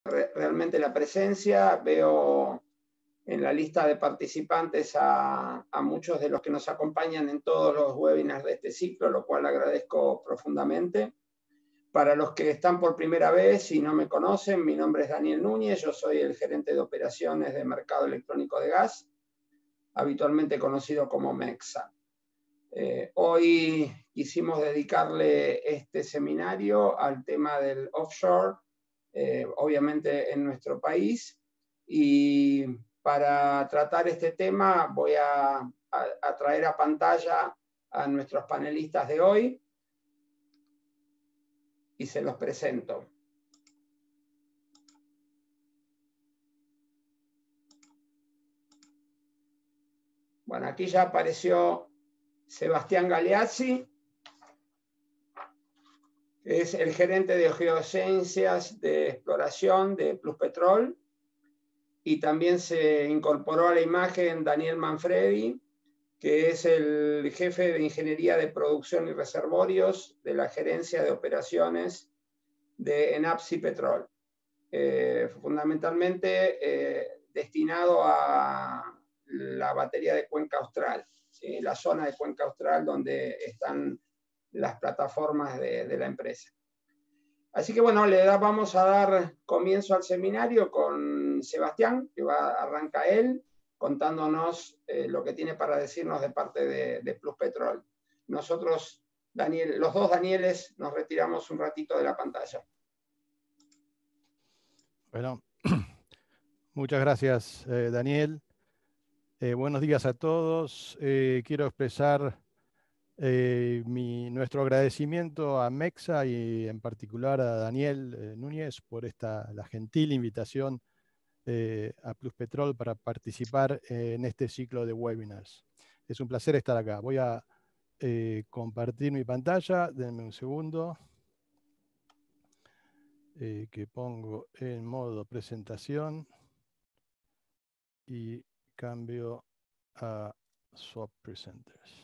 realmente la presencia. Veo en la lista de participantes a muchos de los que nos acompañan en todos los webinars de este ciclo, lo cual agradezco profundamente. Para los que están por primera vez y no me conocen, mi nombre es Daniel Núñez, yo soy el gerente de operaciones de mercado electrónico de gas, habitualmente conocido como MEXA. Hoy quisimos dedicarle este seminario al tema del offshore, obviamente en nuestro país, y para tratar este tema voy a traer a pantalla a nuestros panelistas de hoy y se los presento. Bueno, aquí ya apareció Sebastián Galeazzi, que es el gerente de geociencias de exploración de Pluspetrol, y también se incorporó a la imagen Daniel Manfredi, que es el jefe de Ingeniería de Producción y Reservorios de la Gerencia de Operaciones de Enapsi Petrol, fundamentalmente destinado a la batería de Cuenca Austral, ¿sí? La zona de Cuenca Austral donde están las plataformas de la empresa. Así que bueno, vamos a dar comienzo al seminario con Sebastián, que arranca él, contándonos lo que tiene para decirnos de parte de Pluspetrol. Nosotros, los dos Danieles, nos retiramos un ratito de la pantalla. Bueno, muchas gracias, Daniel. Buenos días a todos. Quiero expresar nuestro agradecimiento a MEXA y en particular a Daniel Núñez por la gentil invitación a Pluspetrol para participar en este ciclo de webinars. Es un placer estar acá. Voy a compartir mi pantalla. Denme un segundo. Que pongo en modo presentación y cambio a Swap Presenters.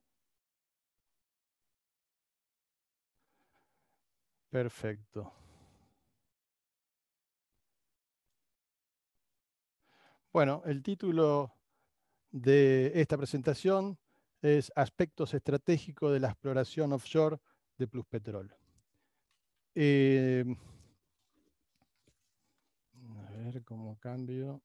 Perfecto. Bueno, el título de esta presentación es Aspectos estratégicos de la exploración offshore de Pluspetrol. A ver cómo cambio.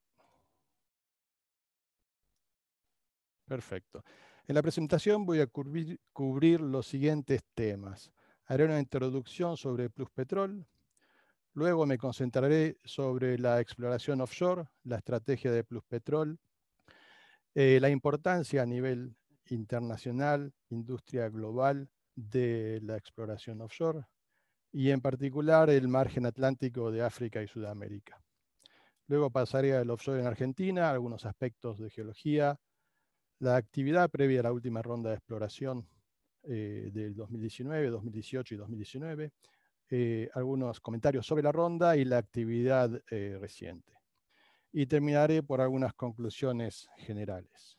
Perfecto. En la presentación voy a cubrir los siguientes temas. Haré una introducción sobre Pluspetrol. Luego me concentraré sobre la exploración offshore, la estrategia de Pluspetrol, la importancia a nivel internacional, industria global de la exploración offshore y en particular el margen atlántico de África y Sudamérica. Luego pasaré al offshore en Argentina, algunos aspectos de geología, la actividad previa a la última ronda de exploración del 2019, 2018 y 2019, algunos comentarios sobre la ronda y la actividad reciente. Y terminaré por algunas conclusiones generales.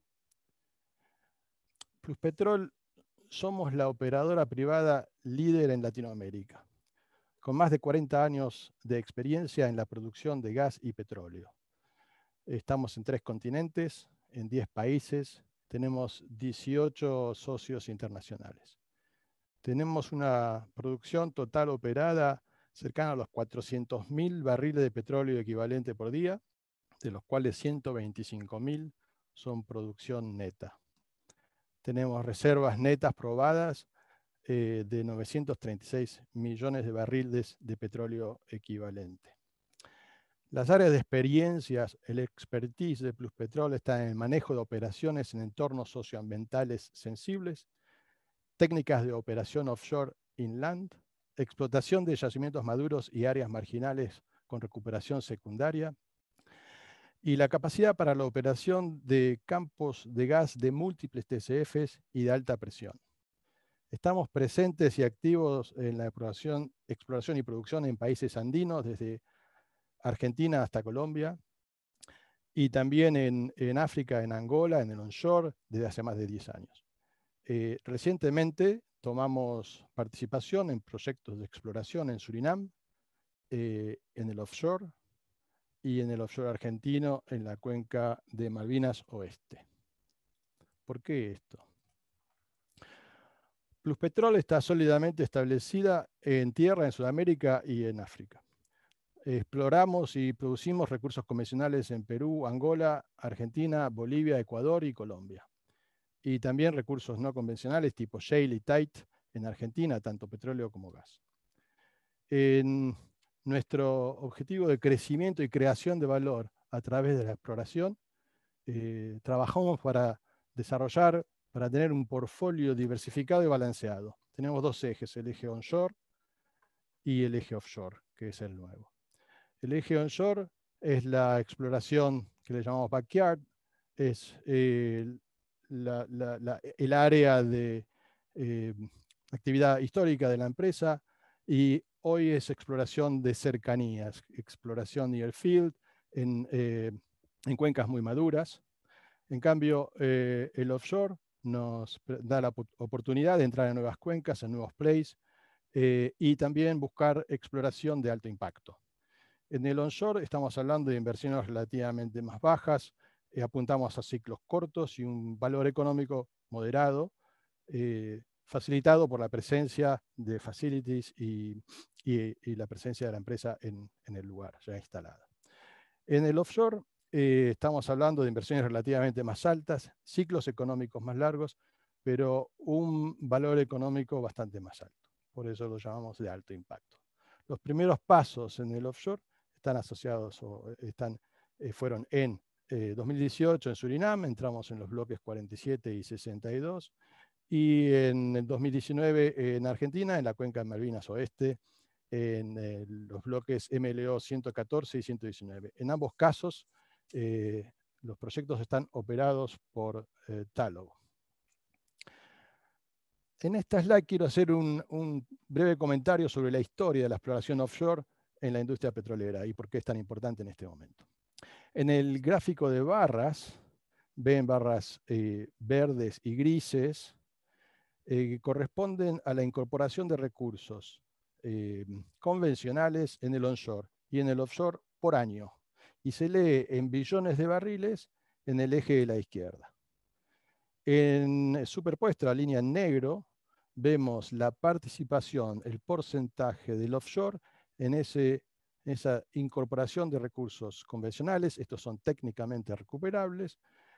Pluspetrol somos la operadora privada líder en Latinoamérica, con más de 40 años de experiencia en la producción de gas y petróleo. Estamos en 3 continentes, en 10 países, tenemos 18 socios internacionales. Tenemos una producción total operada cercana a los 400.000 barriles de petróleo equivalente por día, de los cuales 125.000 son producción neta. Tenemos reservas netas probadas de 936 millones de barriles de petróleo equivalente. Las áreas de experiencias, el expertise de Pluspetrol está en el manejo de operaciones en entornos socioambientales sensibles, técnicas de operación offshore inland, explotación de yacimientos maduros y áreas marginales con recuperación secundaria, y la capacidad para la operación de campos de gas de múltiples TCFs y de alta presión. Estamos presentes y activos en la exploración y producción en países andinos, desde Argentina hasta Colombia, y también en África, en Angola, en el onshore, desde hace más de 10 años. Recientemente tomamos participación en proyectos de exploración en Surinam, en el offshore y en el offshore argentino en la cuenca de Malvinas Oeste. ¿Por qué esto? Pluspetrol está sólidamente establecida en tierra en Sudamérica y en África. Exploramos y producimos recursos convencionales en Perú, Angola, Argentina, Bolivia, Ecuador y Colombia. Y también recursos no convencionales tipo shale y tight en Argentina, tanto petróleo como gas. En nuestro objetivo de crecimiento y creación de valor a través de la exploración, trabajamos para desarrollar, para tener un portfolio diversificado y balanceado. Tenemos dos ejes, el eje onshore y el eje offshore, que es el nuevo. El eje onshore es la exploración que le llamamos backyard, es el área de actividad histórica de la empresa, y hoy es exploración de cercanías, exploración near field en cuencas muy maduras. En cambio, el offshore nos da la oportunidad de entrar en nuevas cuencas, en nuevos plays, y también buscar exploración de alto impacto. En el onshore estamos hablando de inversiones relativamente más bajas, apuntamos a ciclos cortos y un valor económico moderado, facilitado por la presencia de facilities y la presencia de la empresa en el lugar ya instalada. En el offshore estamos hablando de inversiones relativamente más altas, ciclos económicos más largos, pero un valor económico bastante más alto. Por eso lo llamamos de alto impacto. Los primeros pasos en el offshore están asociados fueron en 2018 en Surinam, entramos en los bloques 47 y 62, y en el 2019 en Argentina, en la cuenca de Malvinas Oeste, en los bloques MLO 114 y 119. En ambos casos, los proyectos están operados por Tullow. En esta slide quiero hacer un breve comentario sobre la historia de la exploración offshore en la industria petrolera y por qué es tan importante en este momento. En el gráfico de barras, ven barras verdes y grises, que corresponden a la incorporación de recursos convencionales en el onshore y en el offshore por año. Y se lee en billones de barriles en el eje de la izquierda. Superpuesto a la línea en negro, vemos la participación, el porcentaje del offshore en esa incorporación de recursos convencionales. Estos son técnicamente recuperables,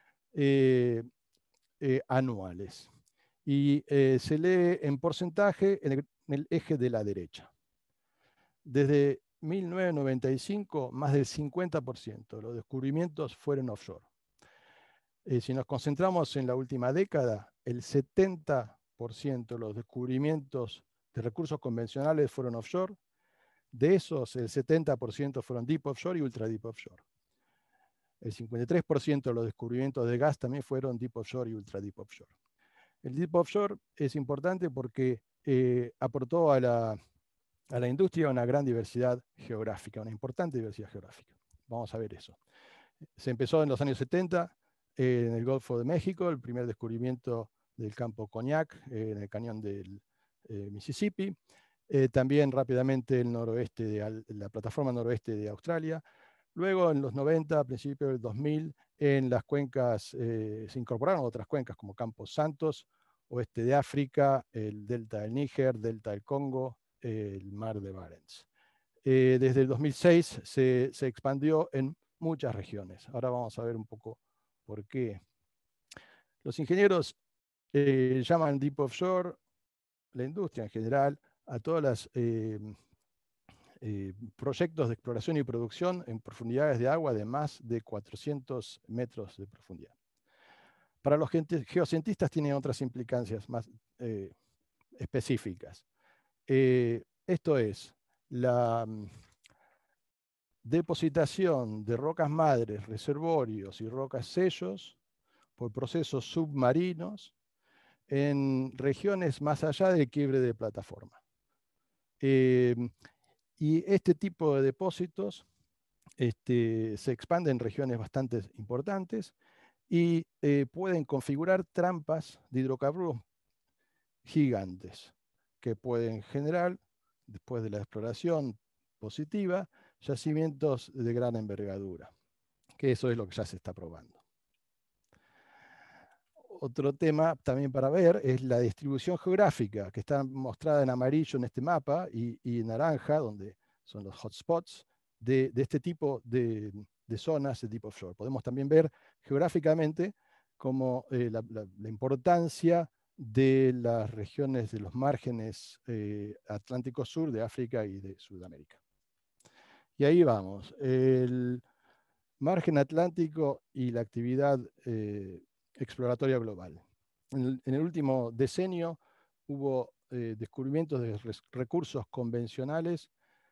anuales. Y se lee en porcentaje en el eje de la derecha. Desde 1995, más del 50% de los descubrimientos fueron offshore. Si nos concentramos en la última década, el 70% de los descubrimientos de recursos convencionales fueron offshore. De esos, el 70% fueron deep offshore y ultra deep offshore. El 53% de los descubrimientos de gas también fueron deep offshore y ultra deep offshore. El deep offshore es importante porque aportó a la industria una gran diversidad geográfica, una importante diversidad geográfica. Vamos a ver eso. Se empezó en los años 70 en el Golfo de México, el primer descubrimiento del campo Cognac en el cañón del Mississippi. También rápidamente el noroeste la plataforma noroeste de Australia. Luego en los 90, a principios del 2000, en las cuencas se incorporaron otras cuencas como Campos Santos, oeste de África, el delta del Níger, delta del Congo, el mar de Barents. Desde el 2006 se expandió en muchas regiones. Ahora vamos a ver un poco por qué. Los ingenieros llaman deep offshore, la industria en general, a todas las proyectos de exploración y producción en profundidades de agua de más de 400 metros de profundidad. Para los geocientistas tiene otras implicancias más específicas. Esto es la depositación de rocas madres, reservorios y rocas sellos por procesos submarinos en regiones más allá del quiebre de plataforma. Y este tipo de depósitos se expanden en regiones bastante importantes y pueden configurar trampas de hidrocarburos gigantes que pueden generar, después de la exploración positiva, yacimientos de gran envergadura, que eso es lo que ya se está probando. Otro tema también para ver es la distribución geográfica, que está mostrada en amarillo en este mapa y en naranja, donde son los hotspots de este tipo de zonas de tipo offshore. Podemos también ver geográficamente como la importancia de las regiones de los márgenes Atlántico Sur de África y de Sudamérica. Y ahí vamos. El margen atlántico y la actividad exploratoria global. En el último decenio hubo descubrimientos de recursos convencionales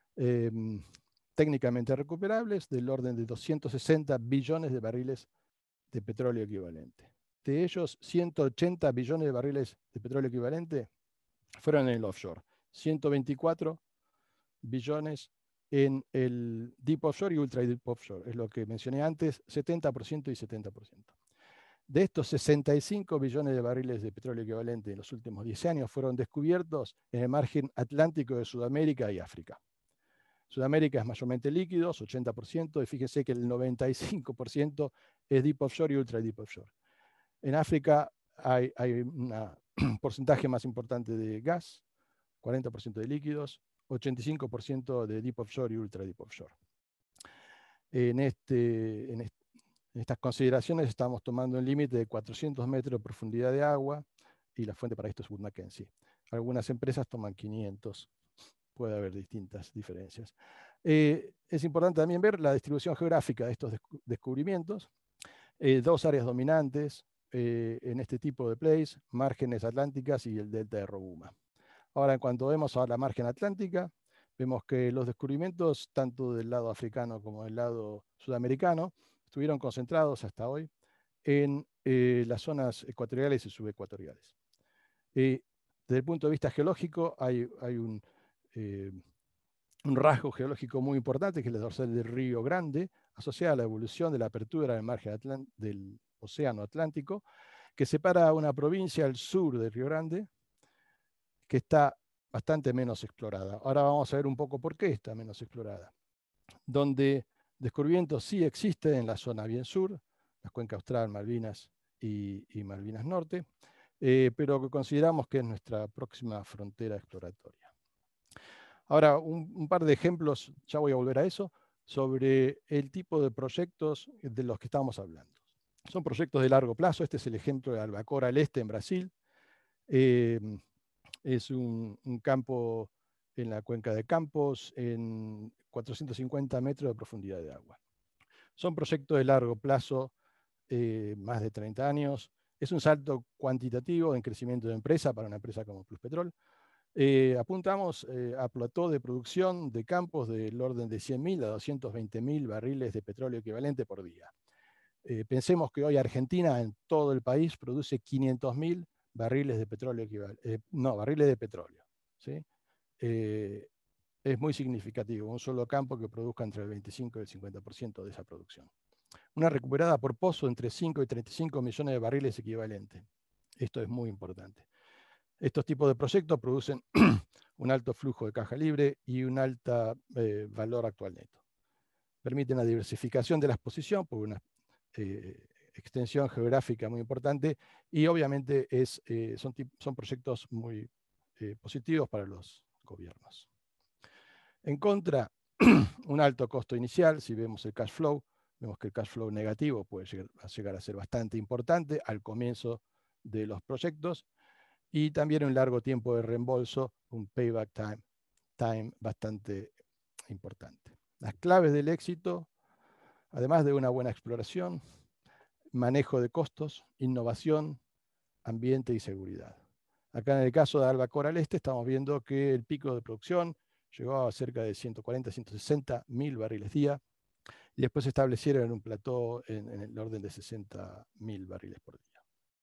técnicamente recuperables del orden de 260 billones de barriles de petróleo equivalente. De ellos, 180 billones de barriles de petróleo equivalente fueron en el offshore, 124 billones en el deep offshore y ultra deep offshore. Es lo que mencioné antes, 70% y 70%. De estos 65 billones de barriles de petróleo equivalente en los últimos 10 años fueron descubiertos en el margen atlántico de Sudamérica y África. Sudamérica es mayormente líquidos, 80%, y fíjense que el 95% es deep offshore y ultra deep offshore. En África hay un porcentaje más importante de gas, 40% de líquidos, 85% de deep offshore y ultra deep offshore. En estas consideraciones estamos tomando un límite de 400 metros de profundidad de agua y la fuente para esto es Wood Mackenzie. Algunas empresas toman 500, puede haber distintas diferencias. Es importante también ver la distribución geográfica de estos descubrimientos. Dos áreas dominantes en este tipo de plays, márgenes atlánticas y el delta de Rovuma. Ahora, en cuanto vemos a la margen atlántica, vemos que los descubrimientos, tanto del lado africano como del lado sudamericano, estuvieron concentrados hasta hoy en las zonas ecuatoriales y subecuatoriales. Desde el punto de vista geológico, hay un rasgo geológico muy importante, que es la dorsal del Río Grande, asociada a la evolución de la apertura del margen del Océano Atlántico, que separa una provincia al sur del Río Grande, que está bastante menos explorada. Ahora vamos a ver un poco por qué está menos explorada. Donde descubrimientos sí existen en la zona bien sur, la cuenca austral, Malvinas y Malvinas Norte, pero que consideramos que es nuestra próxima frontera exploratoria. Ahora, un par de ejemplos, ya voy a volver a eso, sobre el tipo de proyectos de los que estamos hablando. Son proyectos de largo plazo. Este es el ejemplo de Albacora al Este, en Brasil. Es un campo en la cuenca de Campos, en 450 metros de profundidad de agua. Son proyectos de largo plazo, más de 30 años. Es un salto cuantitativo en crecimiento de empresa para una empresa como Pluspetrol. Apuntamos a plató de producción de campos del orden de 100.000 a 220.000 barriles de petróleo equivalente por día. Pensemos que hoy Argentina en todo el país produce 500.000 barriles de petróleo equivalente, barriles de petróleo. ¿Sí? Es muy significativo, un solo campo que produzca entre el 25 y el 50% de esa producción. Una recuperada por pozo entre 5 y 35 millones de barriles equivalentes. Esto es muy importante. Estos tipos de proyectos producen un alto flujo de caja libre y un alto valor actual neto. Permiten la diversificación de la exposición por una extensión geográfica muy importante y obviamente son proyectos muy positivos para los gobiernos. En contra, un alto costo inicial. Si vemos el cash flow, vemos que el cash flow negativo puede llegar a ser bastante importante al comienzo de los proyectos, y también un largo tiempo de reembolso, un payback time bastante importante. Las claves del éxito, además de una buena exploración, manejo de costos, innovación, ambiente y seguridad. Acá en el caso de Albacora al Este estamos viendo que el pico de producción llegó a cerca de 140, 160 mil barriles día, y después se establecieron en un plató en el orden de 60.000 barriles por día.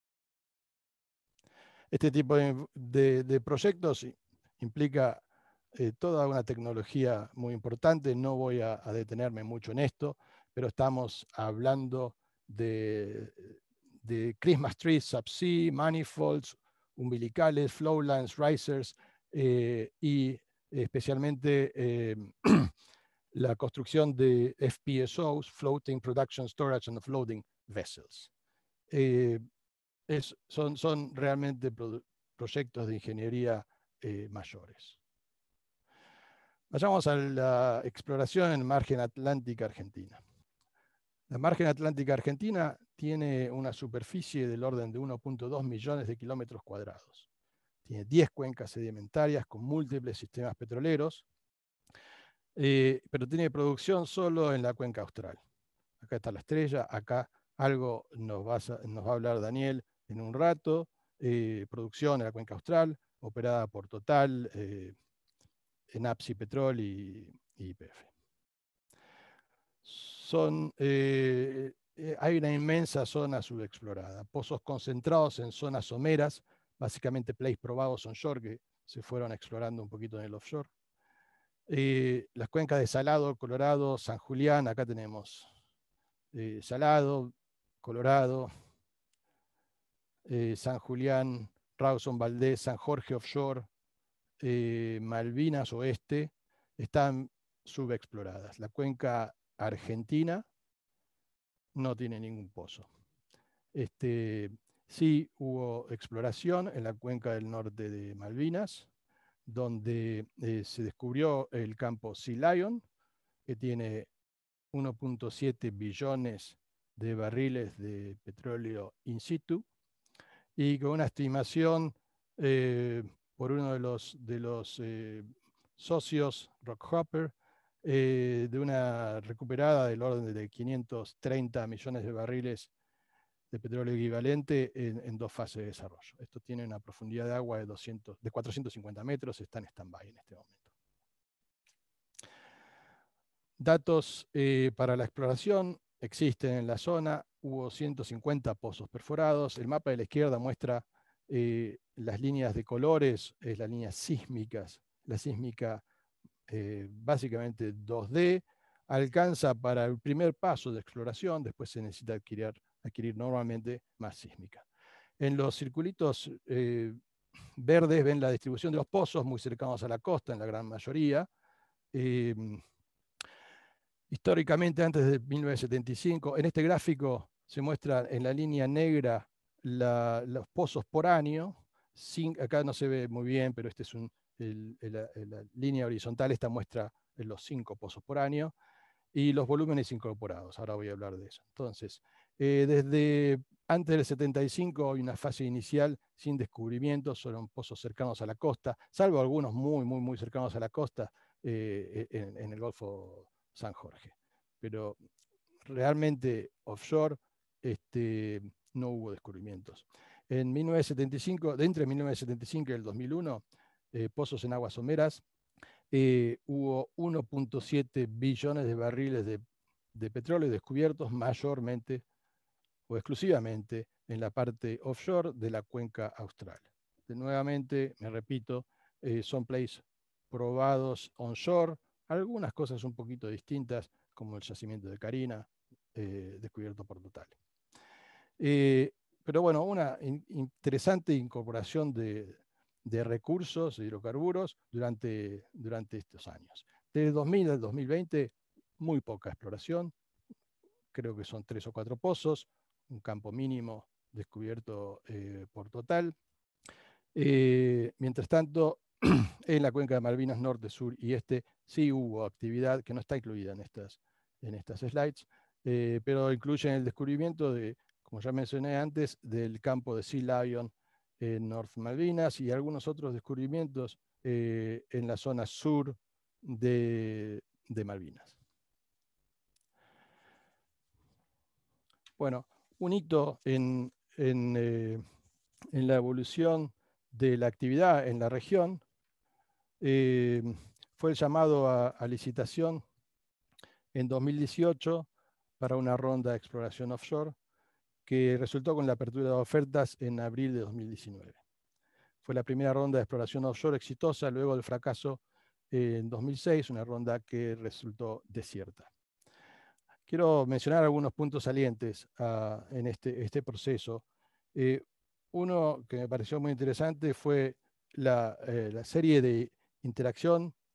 Este tipo de proyectos implica toda una tecnología muy importante. No voy a detenerme mucho en esto, pero estamos hablando de Christmas trees, subsea, manifolds, umbilicales, flowlines, risers y especialmente la construcción de FPSOs, Floating Production Storage and Offloading Vessels. Son realmente proyectos de ingeniería mayores. Vayamos a la exploración en margen atlántica argentina. La margen atlántica argentina tiene una superficie del orden de 1.2 millones de kilómetros cuadrados. Tiene 10 cuencas sedimentarias con múltiples sistemas petroleros, pero tiene producción solo en la cuenca austral. Acá está la Estrella, acá algo nos va a hablar Daniel en un rato. Producción en la cuenca austral, operada por Total, Enapsi Petrol y YPF. Hay una inmensa zona subexplorada, pozos concentrados en zonas someras, básicamente plays probados onshore que se fueron explorando un poquito en el offshore. Las cuencas de Salado, Colorado, San Julián, acá tenemos Salado, Colorado, San Julián, Rawson Valdés, San Jorge Offshore, Malvinas Oeste, están subexploradas. La cuenca argentina no tiene ningún pozo. Sí hubo exploración en la cuenca del norte de Malvinas, donde se descubrió el campo Sea Lion, que tiene 1.7 billones de barriles de petróleo in situ, y con una estimación por uno de los socios, Rockhopper, de una recuperada del orden de 530 millones de barriles de petróleo equivalente en 2 fases de desarrollo. Esto tiene una profundidad de agua de 450 metros, está en stand-by en este momento. Datos para la exploración existen en la zona, hubo 150 pozos perforados. El mapa de la izquierda muestra las líneas de colores, es las líneas sísmicas. La sísmica básicamente 2D, alcanza para el primer paso de exploración, después se necesita adquirir normalmente más sísmica. En los circulitos verdes ven la distribución de los pozos muy cercanos a la costa en la gran mayoría. Históricamente, antes de 1975, en este gráfico se muestra en la línea negra los pozos por año. Acá no se ve muy bien, pero este es la línea horizontal, esta muestra los 5 pozos por año, y los volúmenes incorporados. Ahora voy a hablar de eso. Entonces, desde antes del 75 hay una fase inicial sin descubrimientos, son pozos cercanos a la costa, salvo algunos muy cercanos a la costa en el Golfo San Jorge. Pero realmente offshore no hubo descubrimientos. En 1975, entre 1975 y el 2001, pozos en aguas someras, hubo 1.7 billones de barriles de petróleo descubiertos mayormente o exclusivamente en la parte offshore de la cuenca austral. Nuevamente, me repito, son plays probados onshore, algunas cosas un poquito distintas, como el yacimiento de Carina, descubierto por Total. Pero bueno, una interesante incorporación de recursos, de hidrocarburos, durante estos años. Desde 2000 al 2020, muy poca exploración, creo que son 3 o 4 pozos, un campo mínimo descubierto por Total. Mientras tanto, en la cuenca de Malvinas Norte, Sur y Este sí hubo actividad que no está incluida en estas slides, pero incluyen el descubrimiento de, como ya mencioné antes, del campo de Sea Lion en North Malvinas y algunos otros descubrimientos en la zona sur de Malvinas. Bueno, un hito en la evolución de la actividad en la región fue el llamado a licitación en 2018 para una ronda de exploración offshore que resultó con la apertura de ofertas en abril de 2019. Fue la primera ronda de exploración offshore exitosa luego del fracaso en 2006, una ronda que resultó desierta. Quiero mencionar algunos puntos salientes en este proceso. Uno que me pareció muy interesante fue la serie de interacción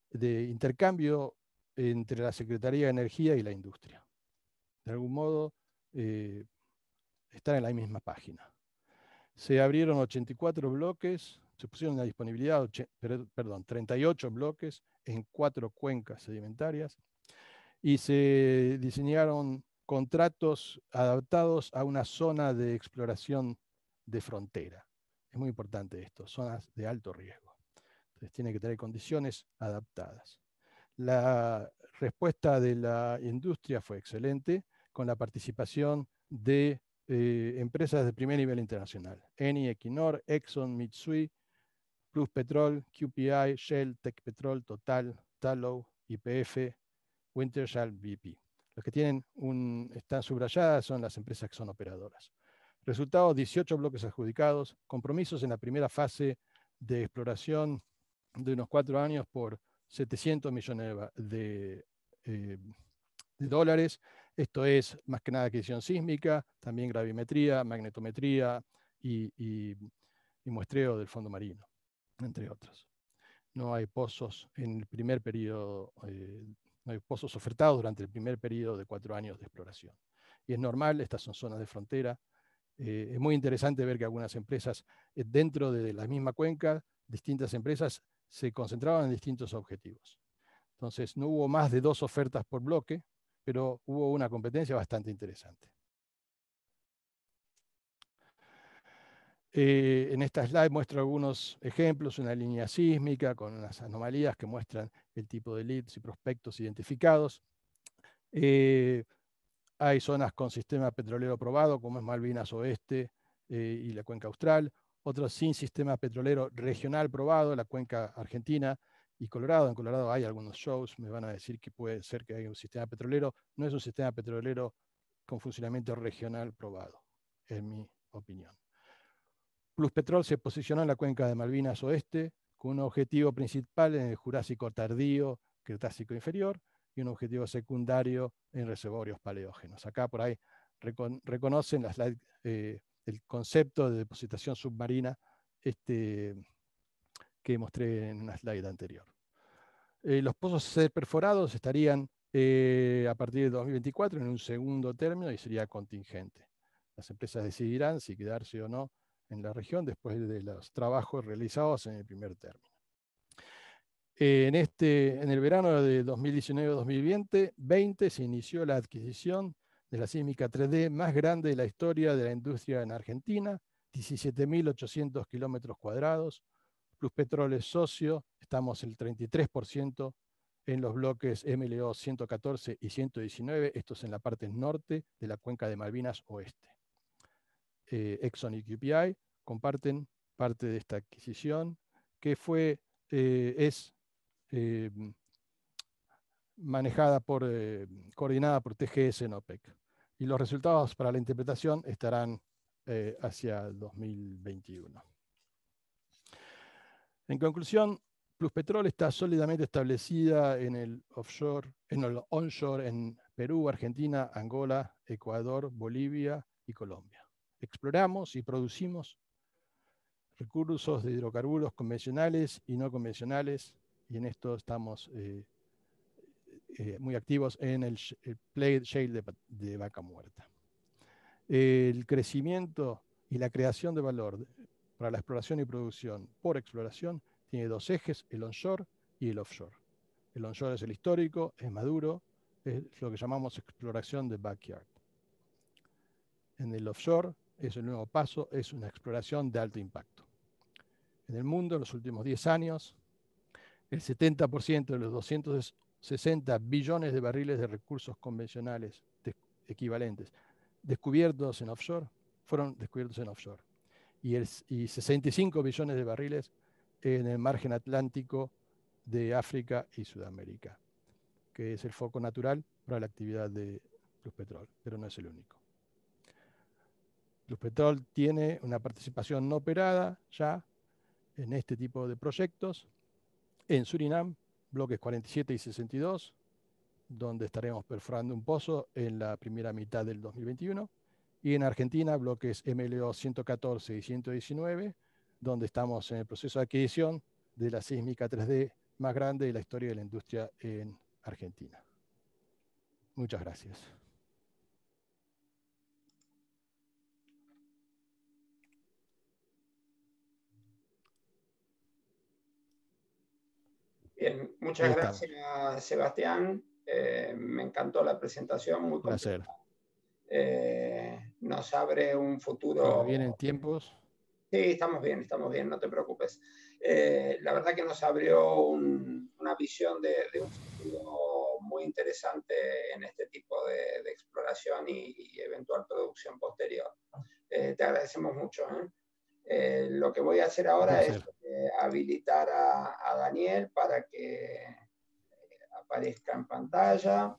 de intercambio entre la Secretaría de Energía y la industria. De algún modo, están en la misma página. Se abrieron 84 bloques, se pusieron a disponibilidad 38 bloques en 4 cuencas sedimentarias y se diseñaron contratos adaptados a una zona de exploración de frontera. Es muy importante esto, zonas de alto riesgo. Entonces tiene que tener condiciones adaptadas. La respuesta de la industria fue excelente, con la participación de empresas de primer nivel internacional. Eni, Equinor, Exxon, Mitsui, Pluspetrol, QPI, Shell, Tecpetrol, Total, Tallow, YPF, Wintershall, BP. Los que están subrayadas son las empresas que son operadoras. Resultado, 18 bloques adjudicados, compromisos en la primera fase de exploración de unos 4 años por 700 millones de dólares. Esto es más que nada adquisición sísmica, también gravimetría, magnetometría y muestreo del fondo marino, entre otros. No hay pozos en el primer periodo, no hay pozos ofertados durante el primer periodo de 4 años de exploración. Y es normal, estas son zonas de frontera. Es muy interesante ver que algunas empresas dentro de la misma cuenca, distintas empresas se concentraban en distintos objetivos. Entonces no hubo más de 2 ofertas por bloque, pero hubo una competencia bastante interesante. En esta slide muestro algunos ejemplos, una línea sísmica con unas anomalías que muestran el tipo de leads y prospectos identificados. Hay zonas con sistema petrolero probado, como es Malvinas Oeste y la cuenca austral, otros sin sistema petrolero regional probado, la cuenca argentina y Colorado. En Colorado hay algunos shows, me van a decir que puede ser que haya un sistema petrolero. No es un sistema petrolero con funcionamiento regional probado, en mi opinión. Pluspetrol se posicionó en la cuenca de Malvinas Oeste con un objetivo principal en el Jurásico tardío, Cretácico inferior, y un objetivo secundario en reservorios paleógenos. Acá por ahí reconocen la slide, el concepto de depositación submarina que mostré en una slide anterior. Los pozos a ser perforados estarían a partir de 2024 en un segundo término y sería contingente. Las empresas decidirán si quedarse o no en la región después de los trabajos realizados en el primer término. En el verano de 2019-2020 se inició la adquisición de la sísmica 3D más grande de la historia de la industria en Argentina, 17.800 kilómetros cuadrados. Pluspetrol es socio, estamos el 33% en los bloques MLO 114 y 119, estos en la parte norte de la cuenca de Malvinas Oeste. Exxon y QPI comparten parte de esta adquisición que es coordinada por TGS en OPEC. Y los resultados para la interpretación estarán hacia el 2021. En conclusión, Pluspetrol está sólidamente establecida en el onshore en Perú, Argentina, Angola, Ecuador, Bolivia y Colombia. Exploramos y producimos recursos de hidrocarburos convencionales y no convencionales, y en esto estamos muy activos en el Plate Shale de Vaca Muerta. El crecimiento y la creación de valor para la exploración y producción por exploración tiene 2 ejes, el onshore y el offshore. El onshore es el histórico, es maduro, es lo que llamamos exploración de backyard. En el offshore es el nuevo paso, es una exploración de alto impacto. En el mundo, en los últimos 10 años, el 70% de los 260 billones de barriles de recursos convencionales equivalentes descubiertos en offshore fueron descubiertos en offshore. Y 65 billones de barriles en el margen atlántico de África y Sudamérica, que es el foco natural para la actividad de Pluspetrol, pero no es el único. Pluspetrol tiene una participación no operada ya en este tipo de proyectos en Surinam, bloques 47 y 62, donde estaremos perforando un pozo en la primera mitad del 2021, y en Argentina, bloques MLO 114 y 119, donde estamos en el proceso de adquisición de la sísmica 3D más grande de la historia de la industria en Argentina. Muchas gracias. Bien, muchas gracias, Sebastián. Me encantó la presentación, muy completa. Nos abre un futuro. ¿Vienen tiempos? Sí, estamos bien, no te preocupes. La verdad que nos abrió una visión de un futuro muy interesante en este tipo de exploración y eventual producción posterior. Te agradecemos mucho. Lo que voy a hacer ahora es habilitar a Daniel para que aparezca en pantalla.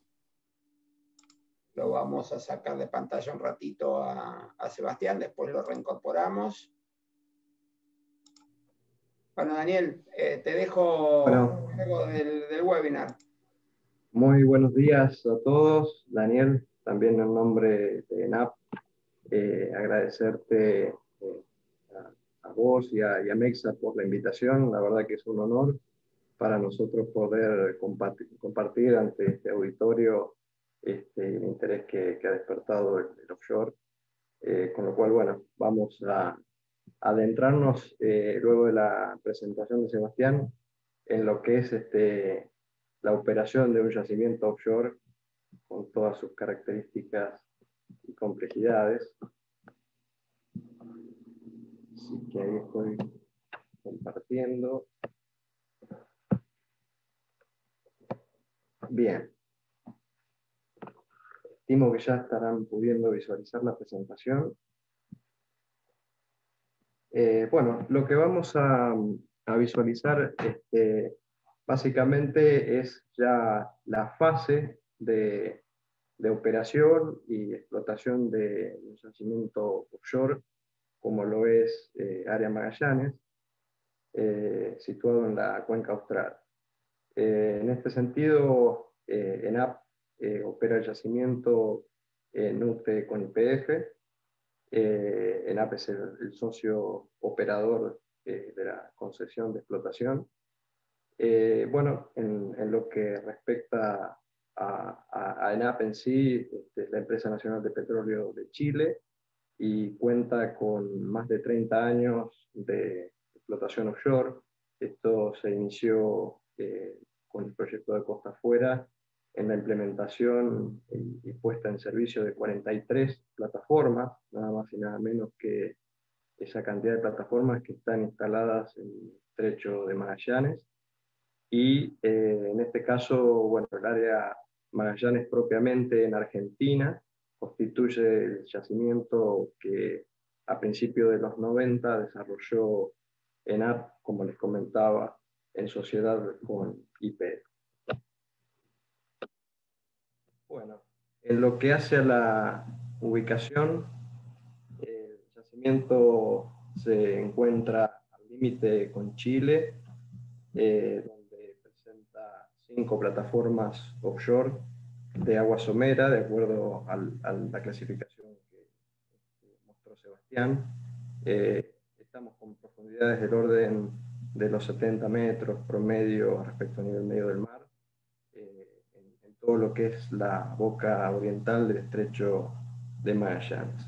Lo vamos a sacar de pantalla un ratito a Sebastián, después lo reincorporamos. Bueno, Daniel, te dejo luego del webinar. Muy buenos días a todos. Daniel, también en nombre de ENAP, agradecerte a vos y a Mexa por la invitación. La verdad que es un honor para nosotros poder compartir ante este auditorio el interés que ha despertado el offshore. Con lo cual, bueno, vamos a adentrarnos luego de la presentación de Sebastián en lo que es la operación de un yacimiento offshore con todas sus características y complejidades. Así que ahí estoy compartiendo. Bien. Estimo que ya estarán pudiendo visualizar la presentación. Bueno, lo que vamos a visualizar básicamente es ya la fase de operación y explotación de un yacimiento offshore, como lo es Área Magallanes, situado en la cuenca austral. En este sentido, ENAP opera el yacimiento NUTE con YPF. ENAP es el socio operador de la concesión de explotación. Bueno, en lo que respecta a ENAP en sí, es la Empresa Nacional de Petróleo de Chile y cuenta con más de 30 años de explotación offshore. Esto se inició con el proyecto de Costa Afuera en la implementación y puesta en servicio de 43 plataformas, nada más y nada menos que esa cantidad de plataformas que están instaladas en el estrecho de Magallanes. Y en este caso, bueno, el área Magallanes propiamente en Argentina constituye el yacimiento que a principios de los 90 desarrolló ENAP, como les comentaba, en sociedad con YPF. Bueno, en lo que hace a la ubicación, el yacimiento se encuentra al límite con Chile, donde presenta 5 plataformas offshore de agua somera, de acuerdo a la clasificación que mostró Sebastián. Estamos con profundidades del orden de los 70 metros promedio respecto al nivel medio del mar, en todo lo que es la boca oriental del estrecho de Magallanes.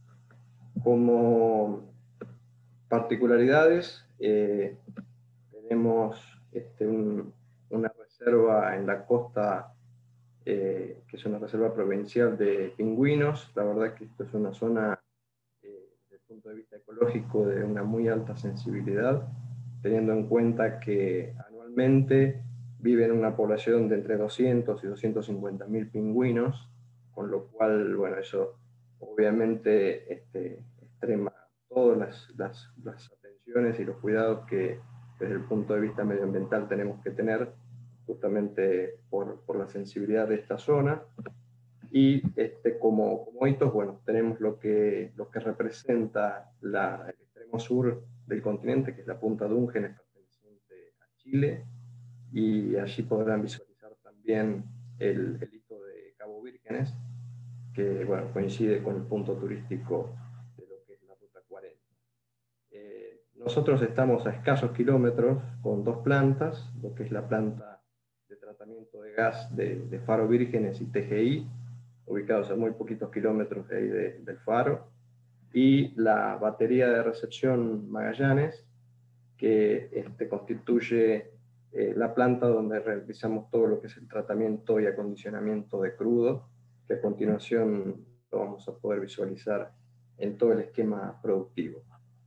Como particularidades, tenemos una reserva en la costa, que es una reserva provincial de pingüinos. La verdad es que esto es una zona, desde el punto de vista ecológico, de una muy alta sensibilidad, teniendo en cuenta que anualmente viven una población de entre 200 y 250 mil pingüinos, con lo cual, bueno, eso obviamente extrema todas las atenciones y los cuidados que desde el punto de vista medioambiental tenemos que tener, justamente por la sensibilidad de esta zona. Y como hitos, bueno, tenemos lo que representa el extremo sur del continente, que es la punta Dungenes, perteneciente a Chile, y allí podrán visualizar también el hito de Cabo Vírgenes, que bueno, coincide con el punto turístico de lo que es la Ruta 40. nosotros estamos a escasos kilómetros con dos plantas, lo que es la planta de tratamiento de gas de Faro Vírgenes y TGI, ubicados a muy poquitos kilómetros de ahí del Faro, y la batería de recepción Magallanes, que constituye la planta donde realizamos todo lo que es el tratamiento y acondicionamiento de crudo, que a continuación lo vamos a poder visualizar en todo el esquema productivo.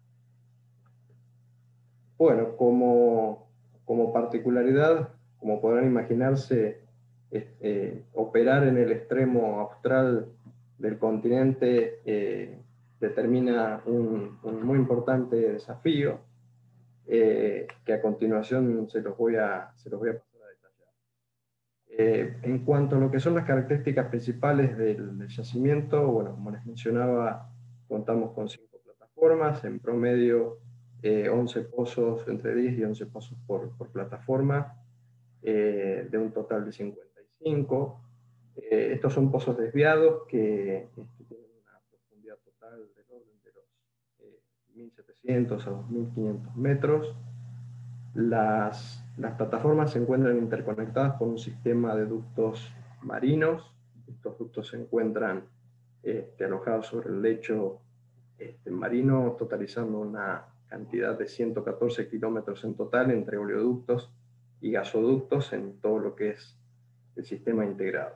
Bueno, como particularidad, como podrán imaginarse, operar en el extremo austral del continente determina un muy importante desafío que a continuación se los voy a pasar a detallar. En cuanto a lo que son las características principales del yacimiento, bueno, como les mencionaba, contamos con 5 plataformas, en promedio 11 pozos, entre 10 y 11 pozos por plataforma, de un total de 55. Estos son pozos desviados que tienen una profundidad total del orden de los 1.700 a 2.500 metros. Las plataformas se encuentran interconectadas por un sistema de ductos marinos. Estos ductos se encuentran alojados sobre el lecho marino, totalizando una cantidad de 114 kilómetros en total entre oleoductos y gasoductos en todo lo que es el sistema integrado.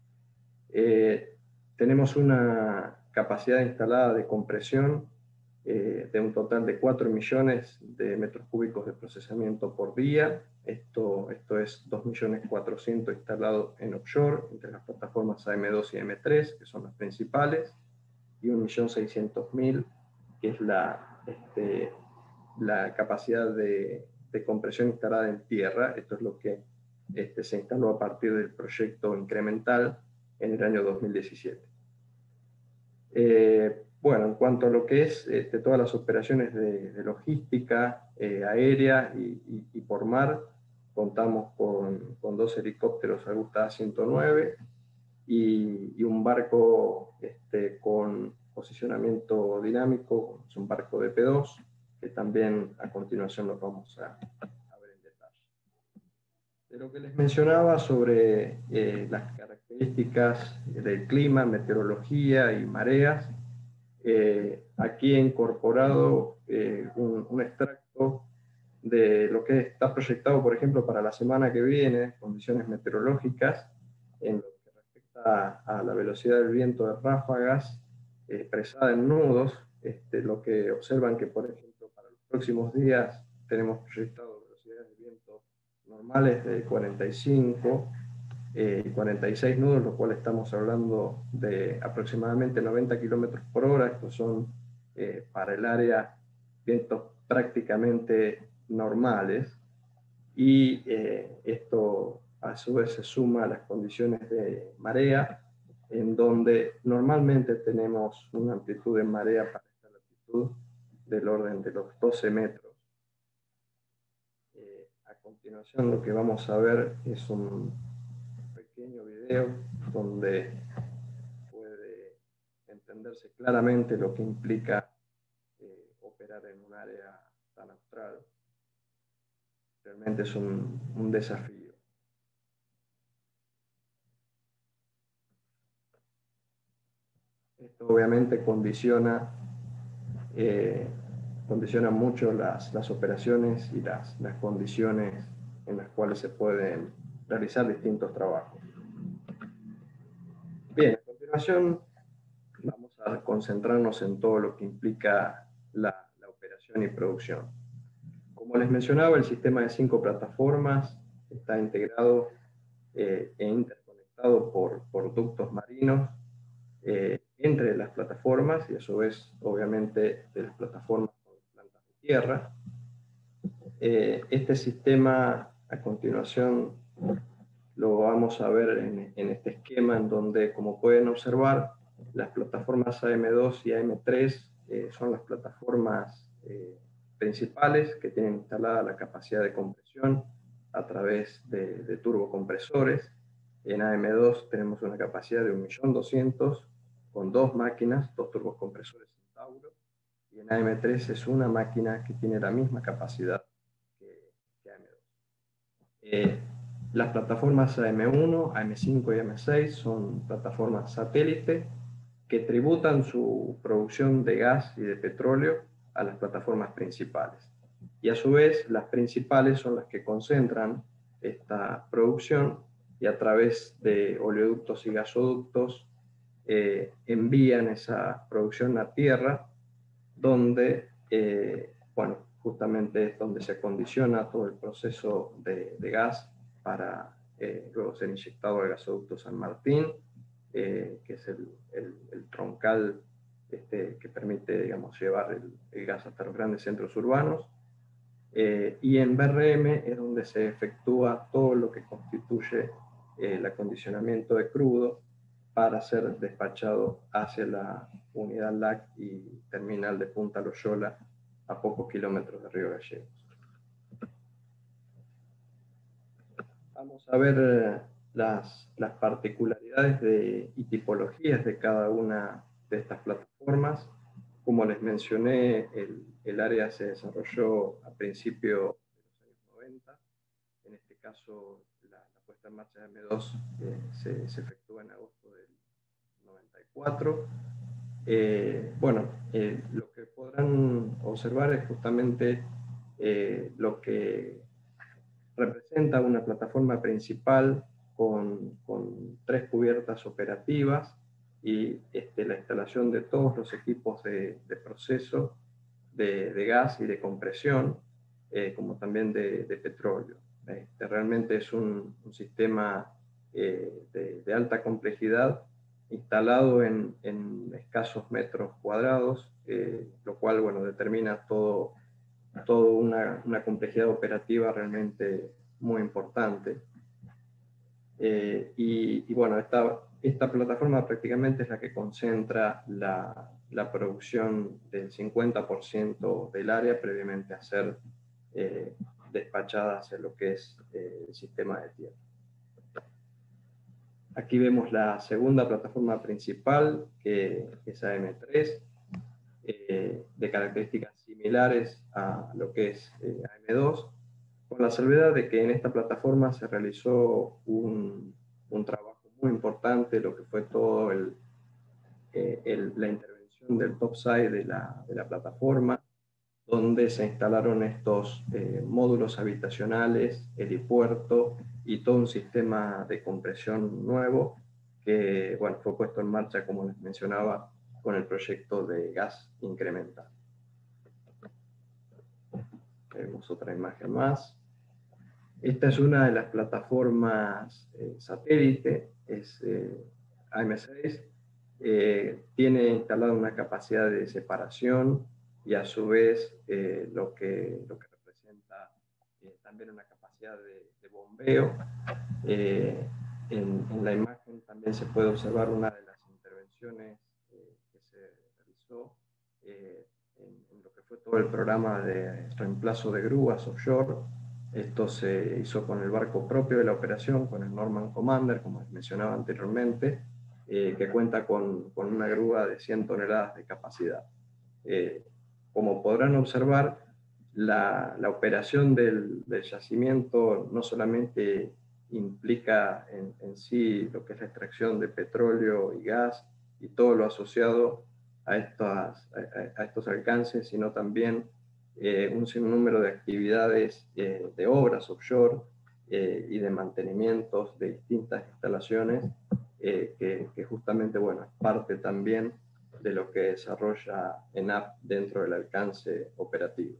Tenemos una capacidad instalada de compresión de un total de 4 millones de metros cúbicos de procesamiento por día. Esto es 2.400.000 instalados en offshore, entre las plataformas AM2 y AM3, que son las principales, y 1.600.000, que es la capacidad de compresión instalada en tierra. Esto es lo que se instaló a partir del proyecto incremental en el año 2017. Bueno, en cuanto a lo que es todas las operaciones de logística aérea y por mar, contamos con 2 helicópteros Agusta A109 y un barco con posicionamiento dinámico, es un barco de P2, que también a continuación lo vamos a ver en detalle. De lo que les mencionaba sobre las características del clima, meteorología y mareas, aquí he incorporado un extracto de lo que está proyectado, por ejemplo, para la semana que viene, condiciones meteorológicas, en lo que respecta a la velocidad del viento de ráfagas expresada en nudos. Lo que observan que, por ejemplo, para los próximos días tenemos proyectado velocidades de viento normales de 45 y 46 nudos, lo cual estamos hablando de aproximadamente 90 kilómetros por hora. Estos son para el área vientos prácticamente normales, y esto a su vez se suma a las condiciones de marea, en donde normalmente tenemos una amplitud de marea para esta latitud del orden de los 12 metros. A continuación lo que vamos a ver es un pequeño video donde puede entenderse claramente lo que implica operar en un área tan austral. Realmente es un desafío. Esto obviamente condiciona mucho las operaciones y las condiciones en las cuales se pueden realizar distintos trabajos. Bien, a continuación vamos a concentrarnos en todo lo que implica la operación y producción. Como les mencionaba, el sistema de 5 plataformas está integrado e interconectado por ductos marinos entre las plataformas, y a su vez, obviamente, de las plataformas con plantas de tierra. Este sistema, a continuación, lo vamos a ver en este esquema, en donde, como pueden observar, las plataformas AM2 y AM3 son las plataformas principales que tienen instalada la capacidad de compresión a través de turbocompresores. En AM2 tenemos una capacidad de 1.200.000 con 2 máquinas, 2 turbocompresores Centauro. y en AM3 es una máquina que tiene la misma capacidad que AM2. Las plataformas AM1, AM5 y AM6 son plataformas satélite que tributan su producción de gas y de petróleo a las plataformas principales. Y a su vez, las principales son las que concentran esta producción y a través de oleoductos y gasoductos envían esa producción a tierra, donde, bueno, justamente es donde se condiciona todo el proceso de gas para luego ser inyectado al gasoducto San Martín, que es el troncal que permite, digamos, llevar el gas hasta los grandes centros urbanos. Y en BRM es donde se efectúa todo lo que constituye el acondicionamiento de crudo para ser despachado hacia la unidad LAC y terminal de Punta Loyola, a pocos kilómetros de Río Gallegos. Vamos a ver las particularidades y tipologías de cada una de estas plataformas. Como les mencioné, el área se desarrolló a principios de los años 90. En este caso, la puesta en marcha de M2 se efectúa en agosto del 94. Bueno, lo que podrán observar es justamente lo que representa una plataforma principal con 3 cubiertas operativas y la instalación de todos los equipos de proceso de gas y de compresión, como también de petróleo. Realmente es un sistema de alta complejidad instalado en escasos metros cuadrados, lo cual, bueno, determina todo una complejidad operativa realmente muy importante. Y bueno, esta plataforma prácticamente es la que concentra la producción del 50% del área previamente a ser despachada hacia lo que es el sistema de tierra. Aquí vemos la segunda plataforma principal, que es AM3, de características similares a lo que es AM2, con la salvedad de que en esta plataforma se realizó un trabajo muy importante, lo que fue todo la intervención del topside de la plataforma, donde se instalaron estos módulos habitacionales, helipuerto y todo un sistema de compresión nuevo que, bueno, fue puesto en marcha, como les mencionaba, con el proyecto de gas incremental. Vemos otra imagen más. Esta es una de las plataformas satélite, es AM6. Tiene instalada una capacidad de separación y a su vez lo que representa también una capacidad de bombeo. En la imagen también se puede observar una de las intervenciones que se realizó en lo que fue todo el programa de reemplazo de grúas offshore. Esto se hizo con el barco propio de la operación, con el Norman Commander, como les mencionaba anteriormente, que cuenta con una grúa de 100 toneladas de capacidad. Como podrán observar, la operación del yacimiento no solamente implica en sí lo que es la extracción de petróleo y gas y todo lo asociado a estos alcances, sino también un sinnúmero de actividades de obras offshore y de mantenimientos de distintas instalaciones que justamente, bueno, es parte también de lo que desarrolla ENAP dentro del alcance operativo.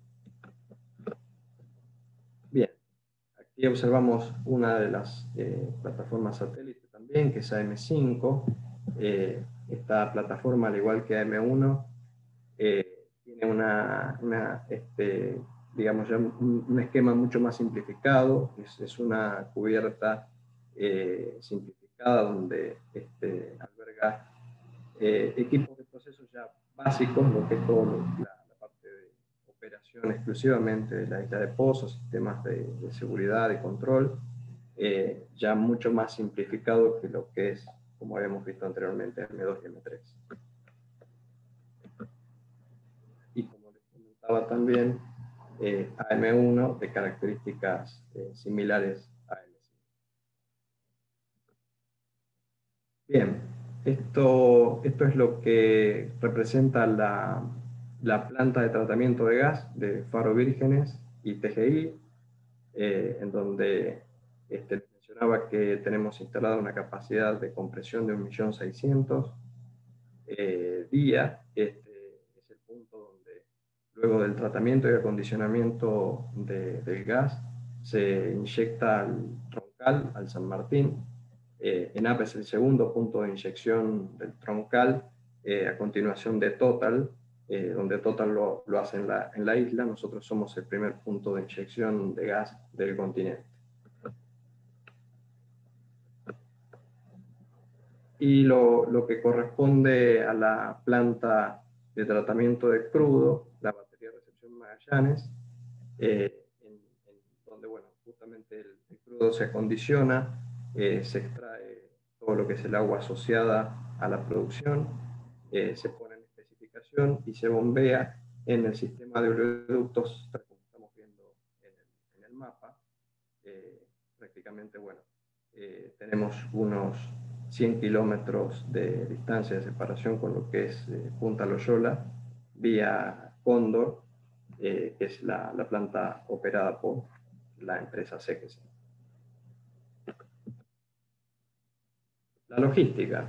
Bien, aquí observamos una de las plataformas satélite también, que es AM5. Esta plataforma, al igual que AM1, tiene digamos ya un esquema mucho más simplificado. Es una cubierta simplificada donde alberga equipos de procesos ya básicos, lo que es todo la parte de operación exclusivamente de la isla de pozos, sistemas de seguridad y control, ya mucho más simplificado que lo que es, como habíamos visto anteriormente, M2 y M3. Y comentaba también, AM1 de características similares a AM5. Bien, esto es lo que representa la planta de tratamiento de gas de Faro Vírgenes y TGI, en donde les mencionaba que tenemos instalada una capacidad de compresión de 1.600.000 día. Este es el punto donde, luego del tratamiento y acondicionamiento del gas, se inyecta al troncal, al San Martín. ENAP es el segundo punto de inyección del troncal, a continuación de Total, donde Total lo hace en la isla. Nosotros somos el primer punto de inyección de gas del continente. Y lo que corresponde a la planta de tratamiento de crudo, la batería de recepción Magallanes, donde, bueno, justamente el crudo se acondiciona, se extrae todo lo que es el agua asociada a la producción, se pone en especificación y se bombea en el sistema de oleoductos, como estamos viendo en el mapa. Prácticamente, bueno, tenemos unos 100 kilómetros de distancia de separación con lo que es Punta Loyola, vía Cóndor, que es la planta operada por la empresa Sequesen. La logística.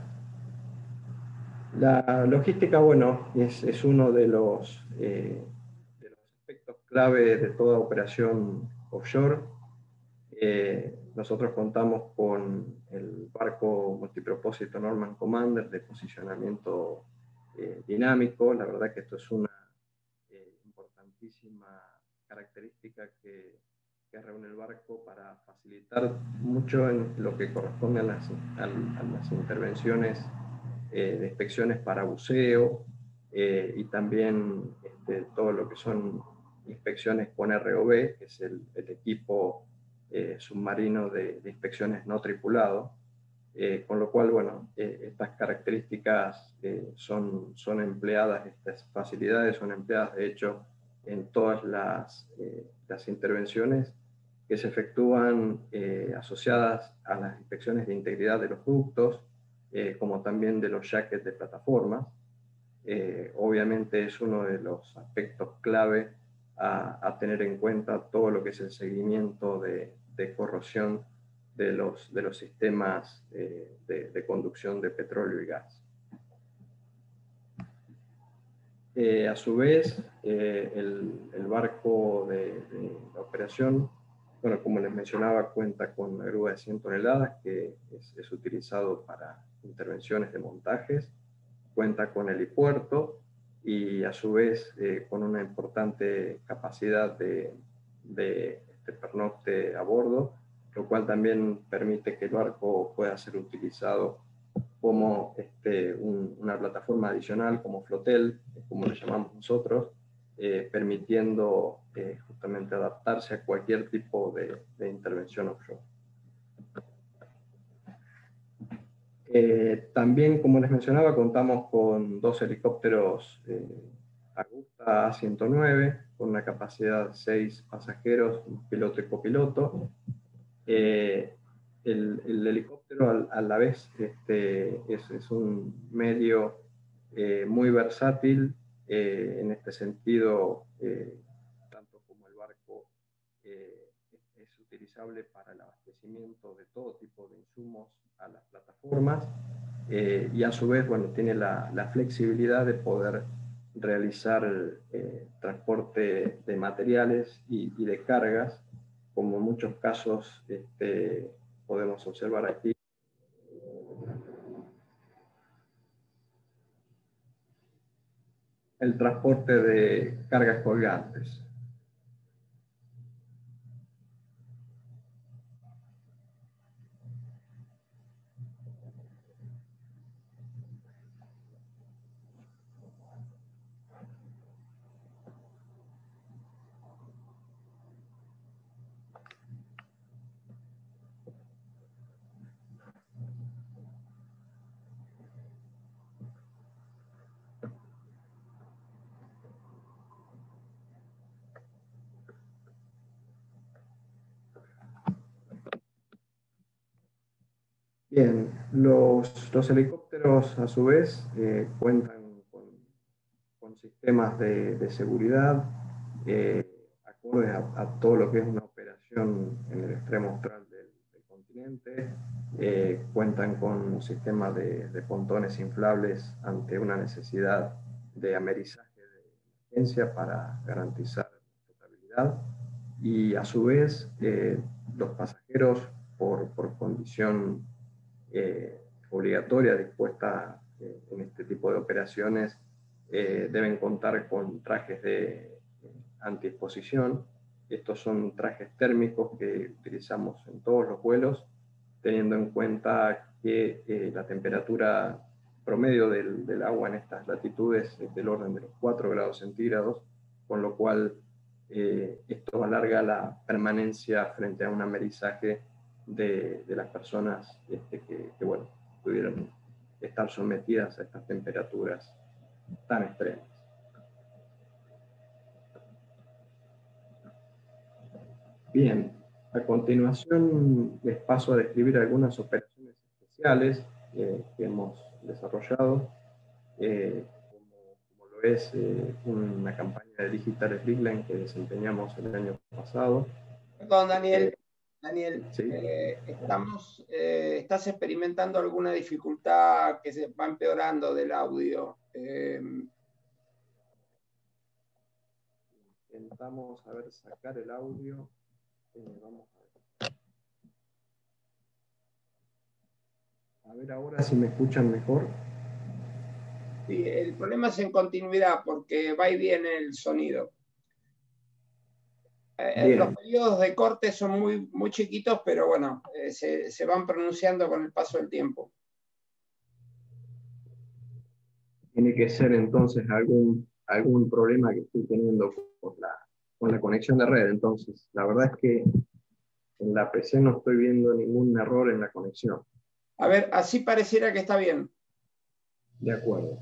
La logística, bueno, es uno de los aspectos clave de toda operación offshore. Nosotros contamos con el barco multipropósito Norman Commander de posicionamiento dinámico. La verdad que esto es una importantísima característica que reúne el barco para facilitar mucho en lo que corresponde a las intervenciones de inspecciones para buceo, y también todo lo que son inspecciones con ROV, que es el equipo submarino de inspecciones no tripulado, con lo cual, bueno, estas características son empleadas, estas facilidades son empleadas, de hecho, en todas las intervenciones que se efectúan asociadas a las inspecciones de integridad de los ductos, como también de los jackets de plataformas. Obviamente es uno de los aspectos clave a tener en cuenta todo lo que es el seguimiento de corrosión de los sistemas de conducción de petróleo y gas. A su vez, el barco de la operación, bueno, como les mencionaba, cuenta con una grúa de 100 toneladas que es utilizado para intervenciones de montajes, cuenta con helipuerto y a su vez con una importante capacidad de pernocte a bordo, lo cual también permite que el barco pueda ser utilizado como una plataforma adicional, como flotel, como le llamamos nosotros, permitiendo justamente adaptarse a cualquier tipo de intervención offshore. También, como les mencionaba, contamos con 2 helicópteros Agusta A109, con una capacidad de 6 pasajeros, piloto y copiloto. El helicóptero a la vez es un medio muy versátil, en este sentido, tanto como el barco es utilizable para el abastecimiento de todo tipo de insumos a las plataformas, y a su vez, bueno, tiene la flexibilidad de poder realizar transporte de materiales y de cargas, como en muchos casos podemos observar aquí. El transporte de cargas colgantes. Bien, los helicópteros a su vez cuentan con sistemas de seguridad acordes a todo lo que es una operación en el extremo austral del continente. Cuentan con sistemas de pontones inflables ante una necesidad de amerizaje de emergencia para garantizar estabilidad. Y a su vez, los pasajeros, por condición obligatoria dispuesta en este tipo de operaciones, deben contar con trajes de antiexposición. Estos son trajes térmicos que utilizamos en todos los vuelos, teniendo en cuenta que la temperatura promedio del agua en estas latitudes es del orden de los 4 grados centígrados, con lo cual esto alarga la permanencia frente a un amerizaje de las personas que bueno, pudieron estar sometidas a estas temperaturas tan extremas. Bien, a continuación les paso a describir algunas operaciones especiales que hemos desarrollado, como lo es una campaña de Digital Slickline que desempeñamos el año pasado. Perdón, Daniel. ¿Sí? ¿Estás experimentando alguna dificultad que se va empeorando del audio? Intentamos sacar el audio. Vamos a ver ahora si me escuchan mejor. Sí, el problema es en continuidad porque va y viene el sonido. Los periodos de corte son muy chiquitos, pero bueno, se van pronunciando con el paso del tiempo. Tiene que ser entonces algún problema que estoy teniendo con la conexión de red. Entonces, la verdad es que en la PC no estoy viendo ningún error en la conexión. A ver, así pareciera que está bien. De acuerdo.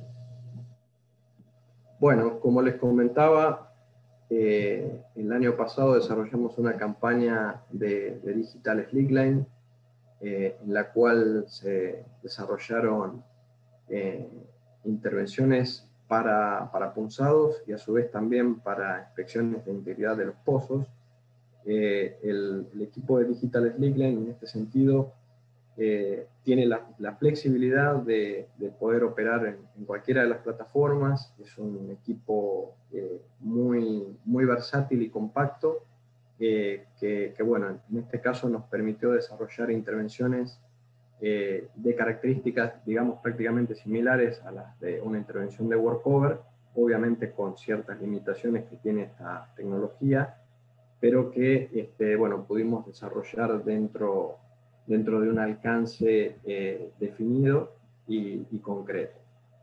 Bueno, como les comentaba, el año pasado desarrollamos una campaña de Digital Slickline, en la cual se desarrollaron intervenciones para punzados y a su vez también para inspecciones de integridad de los pozos. El equipo de Digital Slickline en este sentido tiene la flexibilidad de poder operar en cualquiera de las plataformas. Es un equipo muy versátil y compacto que bueno, en este caso nos permitió desarrollar intervenciones de características, digamos, prácticamente similares a las de una intervención de workover, obviamente con ciertas limitaciones que tiene esta tecnología, pero que bueno, pudimos desarrollar dentro de un alcance definido y concreto.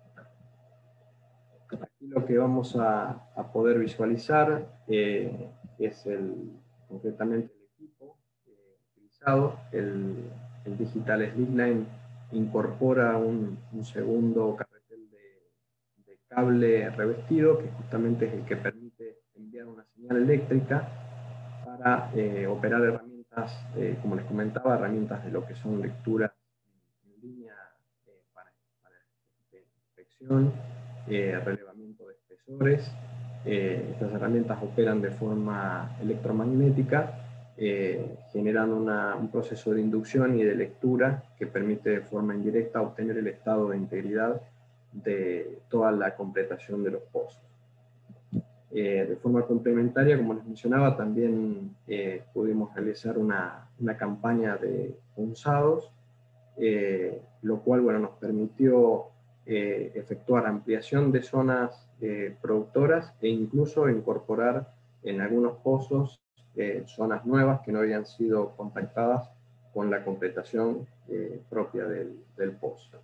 Aquí lo que vamos a poder visualizar es concretamente el equipo utilizado. El Digital Slickline incorpora un segundo carretel de cable revestido, que justamente es el que permite enviar una señal eléctrica para operar herramientas, como les comentaba, herramientas de lo que son lecturas en línea para inspección, relevamiento de espesores. Estas herramientas operan de forma electromagnética, generan un proceso de inducción y de lectura que permite de forma indirecta obtener el estado de integridad de toda la completación de los pozos. De forma complementaria, como les mencionaba, también pudimos realizar una campaña de punzados, lo cual bueno, nos permitió efectuar ampliación de zonas productoras e incluso incorporar en algunos pozos zonas nuevas que no habían sido contactadas con la completación propia del pozo.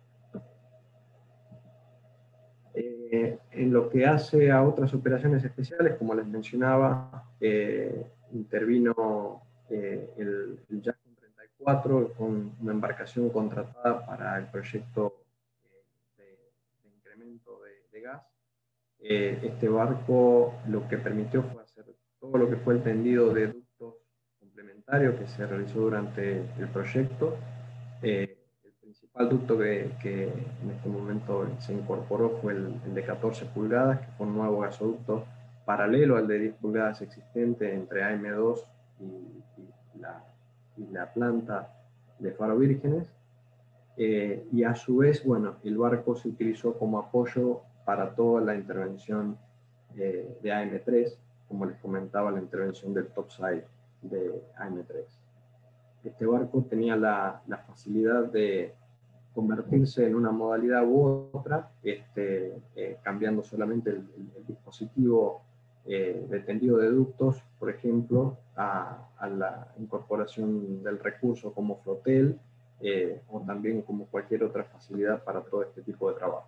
En lo que hace a otras operaciones especiales, como les mencionaba, intervino el Jackson 34 con una embarcación contratada para el proyecto de incremento de gas. Este barco lo que permitió fue hacer todo lo que fue el tendido de ductos complementarios que se realizó durante el proyecto, el principal ducto que en este momento se incorporó fue el de 14 pulgadas, que fue un nuevo gasoducto paralelo al de 10 pulgadas existente entre AM2 y la planta de Faro Vírgenes. Y a su vez, bueno, el barco se utilizó como apoyo para toda la intervención de AM3, como les comentaba, la intervención del topside de AM3. Este barco tenía la facilidad de convertirse en una modalidad u otra, cambiando solamente el dispositivo de tendido de ductos, por ejemplo, a la incorporación del recurso como flotel, o también como cualquier otra facilidad para todo este tipo de trabajo.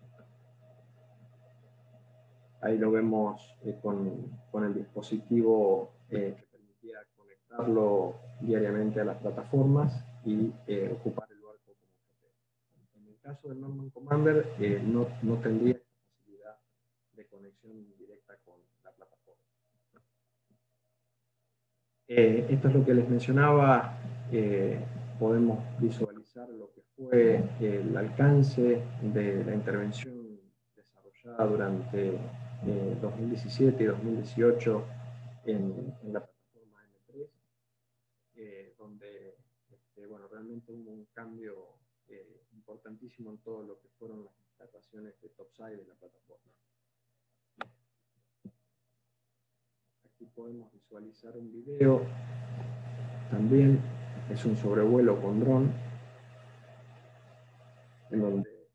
Ahí lo vemos con el dispositivo que permitía conectarlo diariamente a las plataformas y ocupar el barco como flotel. En el caso del Norman Commander, no tendría esta facilidad de conexión directa con la plataforma. Esto es lo que les mencionaba. Podemos visualizar lo que fue el alcance de la intervención desarrollada durante 2017 y 2018 en la plataforma M3, donde bueno, realmente hubo un cambio importantísimo en todo lo que fueron las instalaciones de topside de la plataforma. Aquí podemos visualizar un video. También es un sobrevuelo con dron, en donde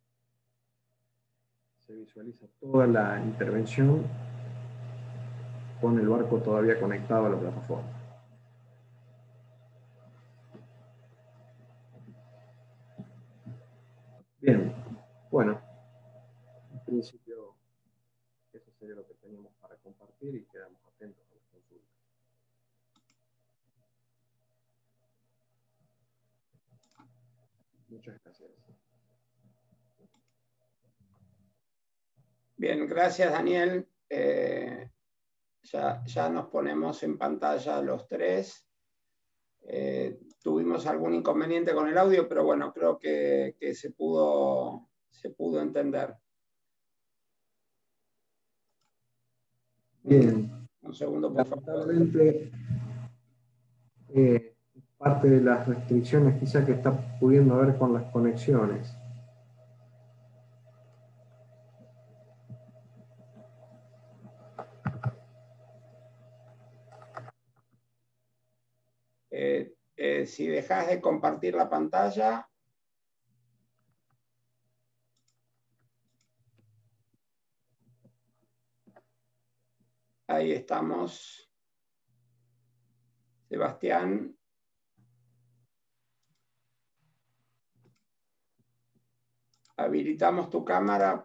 se visualiza toda la intervención con el barco todavía conectado a la plataforma. Bien, bueno, en principio eso sería lo que teníamos para compartir y quedamos atentos a las consultas. Muchas gracias. Bien, gracias Daniel. Ya nos ponemos en pantalla los tres. Tuvimos algún inconveniente con el audio, pero bueno, creo que se pudo entender. Bien. Un segundo, por favor. Lamentablemente, parte de las restricciones quizá que está pudiendo haber con las conexiones. Si dejas de compartir la pantalla. Ahí estamos. Sebastián. Habilitamos tu cámara.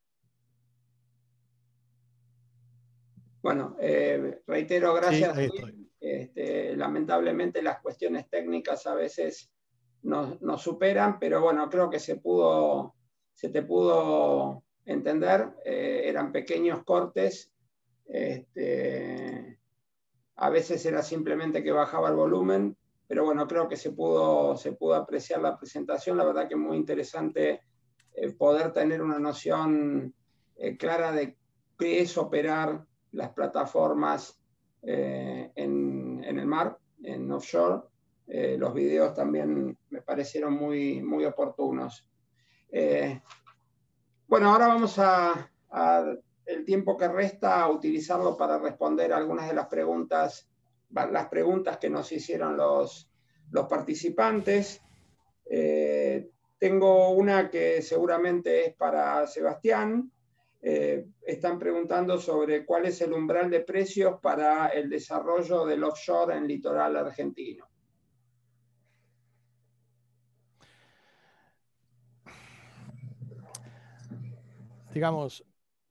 Bueno, reitero, gracias. Sí, ahí estoy. Lamentablemente las cuestiones técnicas a veces nos superan, pero bueno, creo que se te pudo entender. Eran pequeños cortes. A veces era simplemente que bajaba el volumen, pero bueno, creo que se pudo apreciar la presentación. La verdad que es muy interesante poder tener una noción clara de qué es operar las plataformas en el mar, en offshore. Los videos también me parecieron muy oportunos. Bueno, ahora vamos a el tiempo que resta a utilizarlo para responder algunas de las preguntas que nos hicieron los participantes. Tengo una que seguramente es para Sebastián. Están preguntando sobre cuál es el umbral de precios para el desarrollo del offshore en litoral argentino. Digamos,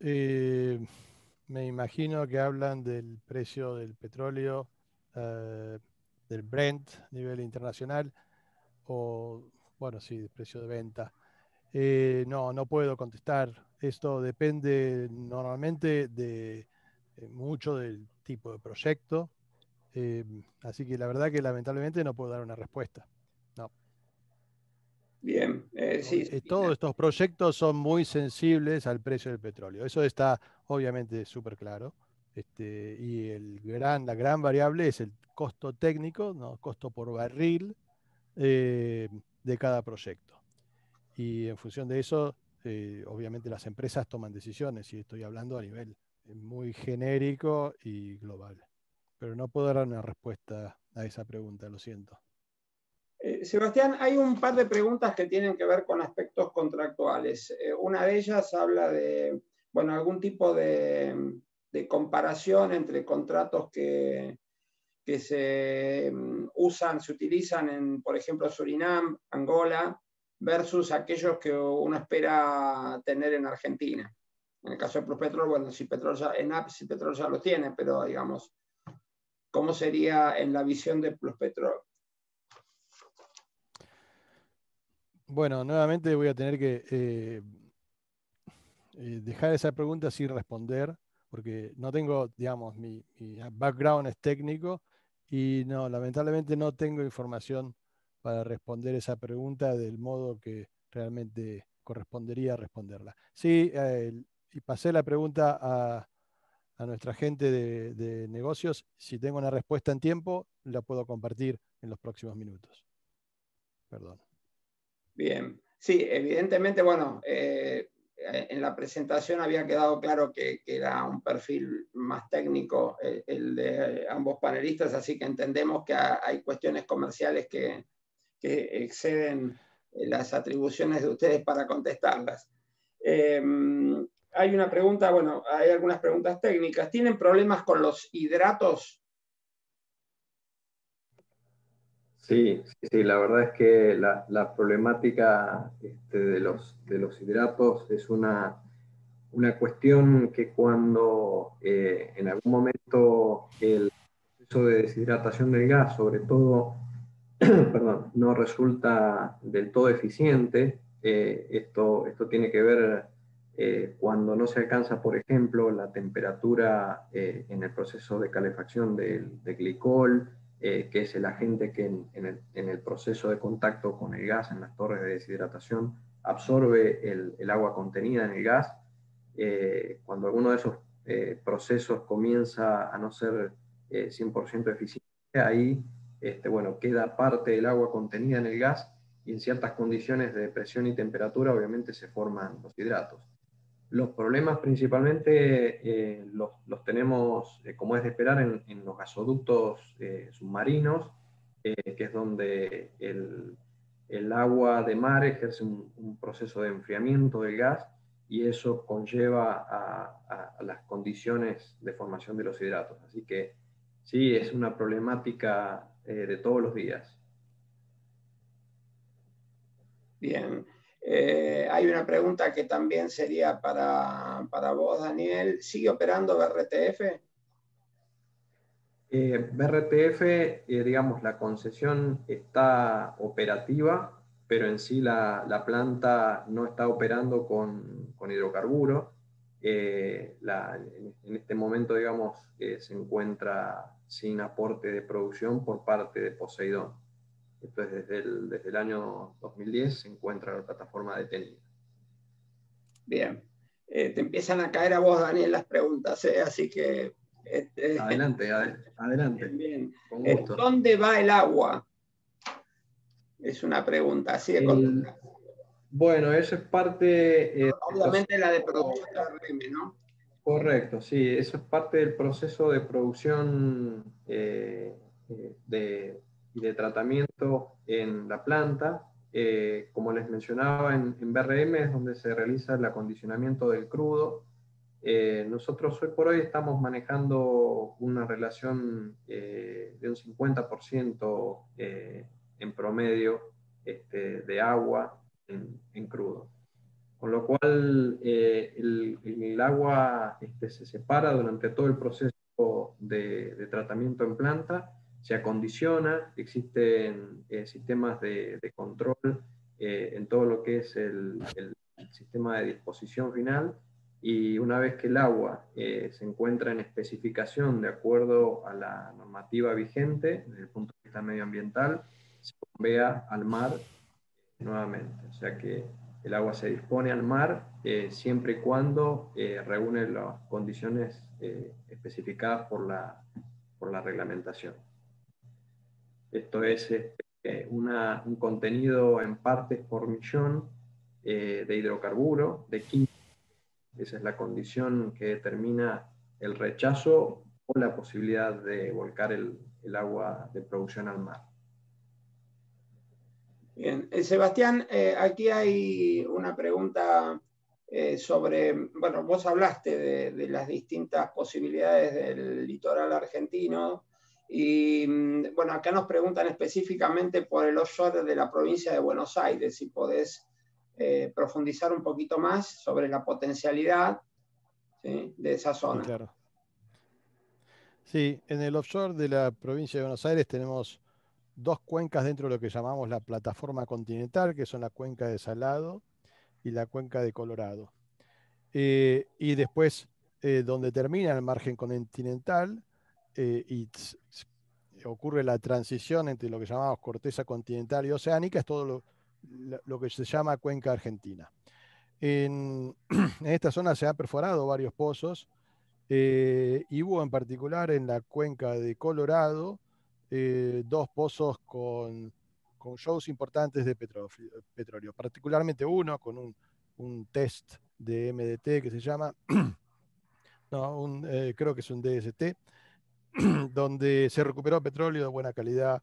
me imagino que hablan del precio del petróleo, del Brent a nivel internacional, o, bueno, sí, del precio de venta. No puedo contestar. Esto depende normalmente de mucho del tipo de proyecto. Así que la verdad que lamentablemente no puedo dar una respuesta. No. Bien, sí. Todos estos proyectos son muy sensibles al precio del petróleo. Eso está obviamente súper claro. Y la gran variable es el costo técnico, ¿no? Costo por barril de cada proyecto. Y en función de eso, obviamente las empresas toman decisiones, y estoy hablando a nivel muy genérico y global. Pero no puedo dar una respuesta a esa pregunta, lo siento. Sebastián, hay un par de preguntas que tienen que ver con aspectos contractuales. Una de ellas habla de, bueno, algún tipo de comparación entre contratos que se usan, se utilizan en, por ejemplo, Surinam, Angola, versus aquellos que uno espera tener en Argentina. En el caso de Pluspetrol, bueno, si Petrol ya, ENAP, si Petrol ya lo tiene, pero digamos, ¿cómo sería en la visión de Pluspetrol? Bueno, nuevamente voy a tener que dejar esa pregunta sin responder, porque no tengo, digamos, mi background es técnico y no, lamentablemente no tengo información para responder esa pregunta del modo que realmente correspondería responderla. Sí, y pasé la pregunta a nuestra gente de negocios. Si tengo una respuesta en tiempo, la puedo compartir en los próximos minutos. Perdón. Bien, sí, evidentemente, bueno, en la presentación había quedado claro que era un perfil más técnico el de ambos panelistas, así que entendemos que hay cuestiones comerciales que exceden las atribuciones de ustedes para contestarlas. Hay una pregunta, bueno, hay algunas preguntas técnicas. ¿Tienen problemas con los hidratos? Sí, sí, la verdad es que la problemática de los hidratos es una cuestión que cuando en algún momento el proceso de deshidratación del gas, sobre todo, perdón, no resulta del todo eficiente, esto tiene que ver cuando no se alcanza, por ejemplo, la temperatura en el proceso de calefacción del glicol, que es el agente que en el proceso de contacto con el gas en las torres de deshidratación absorbe el agua contenida en el gas. Cuando alguno de esos procesos comienza a no ser 100% eficiente, ahí bueno, queda parte del agua contenida en el gas y en ciertas condiciones de presión y temperatura obviamente se forman los hidratos. Los problemas principalmente los tenemos, como es de esperar, en los gasoductos submarinos, que es donde el agua de mar ejerce un proceso de enfriamiento del gas y eso conlleva a las condiciones de formación de los hidratos. Así que sí, es una problemática de todos los días. Bien. Hay una pregunta que también sería para vos, Daniel. ¿Sigue operando BRTF? BRTF, digamos, la concesión está operativa, pero en sí la planta no está operando con hidrocarburos. En este momento, digamos, se encuentra sin aporte de producción por parte de Poseidón. Esto es desde el año 2010 se encuentra la plataforma detenida. Bien. Te empiezan a caer a vos, Daniel, las preguntas, así que... Adelante, adelante. Bien. Con gusto. ¿Dónde va el agua? Es una pregunta así de corta. Bueno, eso es parte... Obviamente la de producción de RM, ¿no? Correcto, sí, eso es parte del proceso de producción y de tratamiento en la planta. Como les mencionaba, en BRM es donde se realiza el acondicionamiento del crudo. Nosotros hoy por hoy estamos manejando una relación de un 50% en promedio de agua en crudo. Con lo cual el agua se separa durante todo el proceso de tratamiento en planta, se acondiciona, existen sistemas de control en todo lo que es el sistema de disposición final, y una vez que el agua se encuentra en especificación de acuerdo a la normativa vigente desde el punto de vista medioambiental, se bombea al mar nuevamente. O sea que el agua se dispone al mar siempre y cuando reúne las condiciones especificadas por la reglamentación. Esto es un contenido en partes por millón de hidrocarburo, de química. Esa es la condición que determina el rechazo o la posibilidad de volcar el agua de producción al mar. Bien, Sebastián, aquí hay una pregunta sobre, bueno, vos hablaste de las distintas posibilidades del litoral argentino y, bueno, acá nos preguntan específicamente por el offshore de la provincia de Buenos Aires, si podés profundizar un poquito más sobre la potencialidad, ¿sí?, de esa zona. Sí, claro. Sí, en el offshore de la provincia de Buenos Aires tenemos dos cuencas dentro de lo que llamamos la plataforma continental, que son la cuenca de Salado y la cuenca de Colorado. Y después, donde termina el margen continental, ocurre la transición entre lo que llamamos corteza continental y oceánica, es todo lo que se llama cuenca argentina. En esta zona se han perforado varios pozos, y hubo en particular en la cuenca de Colorado dos pozos con shows importantes de petróleo, particularmente uno con un test de MDT que se llama, no, creo que es un DST, donde se recuperó petróleo de buena calidad,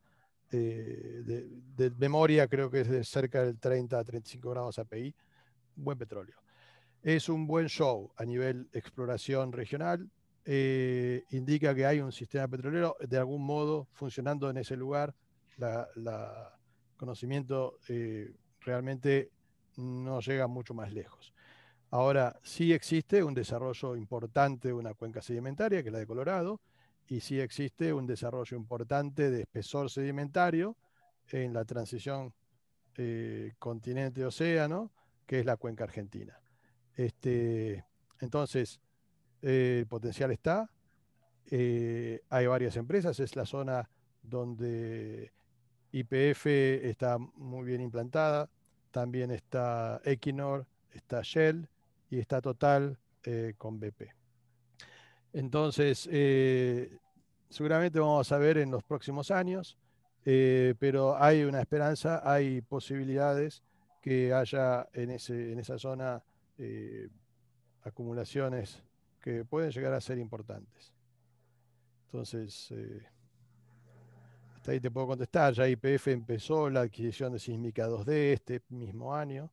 de memoria, creo que es de cerca del 30 a 35 grados API, buen petróleo. Es un buen show a nivel exploración regional, indica que hay un sistema petrolero de algún modo funcionando en ese lugar. La conocimiento realmente no llega mucho más lejos. Ahora, sí existe un desarrollo importante de una cuenca sedimentaria, que es la de Colorado, y sí existe un desarrollo importante de espesor sedimentario en la transición continente-océano, que es la cuenca argentina. Entonces, el potencial está, hay varias empresas, es la zona donde YPF está muy bien implantada, también está Equinor, está Shell y está Total con BP. Entonces, seguramente vamos a ver en los próximos años, pero hay una esperanza, hay posibilidades que haya en esa zona acumulaciones que pueden llegar a ser importantes. Entonces, hasta ahí te puedo contestar. Ya YPF empezó la adquisición de Sísmica 2D este mismo año.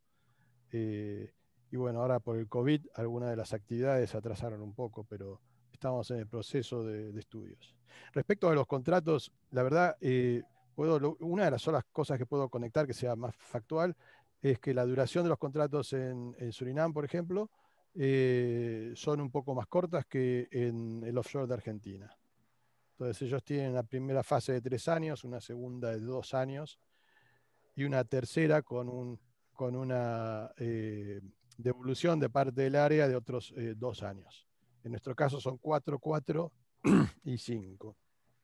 Y bueno, ahora por el COVID algunas de las actividades se atrasaron un poco, pero estamos en el proceso de estudios. Respecto a los contratos, la verdad, una de las solas cosas que puedo conectar que sea más factual es que la duración de los contratos en Surinam, por ejemplo, son un poco más cortas que en el offshore de Argentina. Entonces ellos tienen la primera fase de 3 años, una segunda de 2 años y una tercera con una devolución de parte del área de otros 2 años. En nuestro caso son 4, 4 y 5.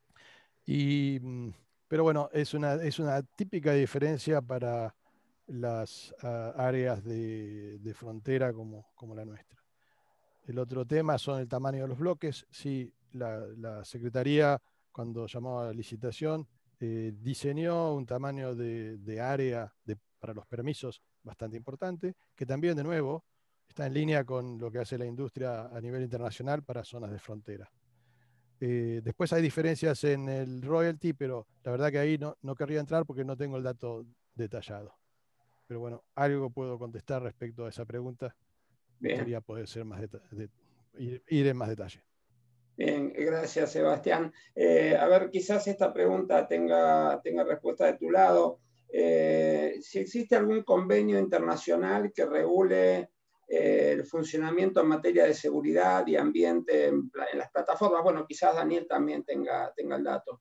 Pero bueno, es una típica diferencia para las áreas de frontera como la nuestra. El otro tema son el tamaño de los bloques. Sí, la Secretaría, cuando llamó a la licitación, diseñó un tamaño de área para los permisos bastante importante, que también, de nuevo, está en línea con lo que hace la industria a nivel internacional para zonas de frontera. Después hay diferencias en el royalty, pero la verdad que ahí no querría entrar porque no tengo el dato detallado. Pero bueno, algo puedo contestar respecto a esa pregunta. Me gustaría poder ser ir en más detalle. Bien, gracias, Sebastián. A ver, quizás esta pregunta tenga respuesta de tu lado. Si existe algún convenio internacional que regule el funcionamiento en materia de seguridad y ambiente en las plataformas. Bueno, quizás Daniel también tenga el dato.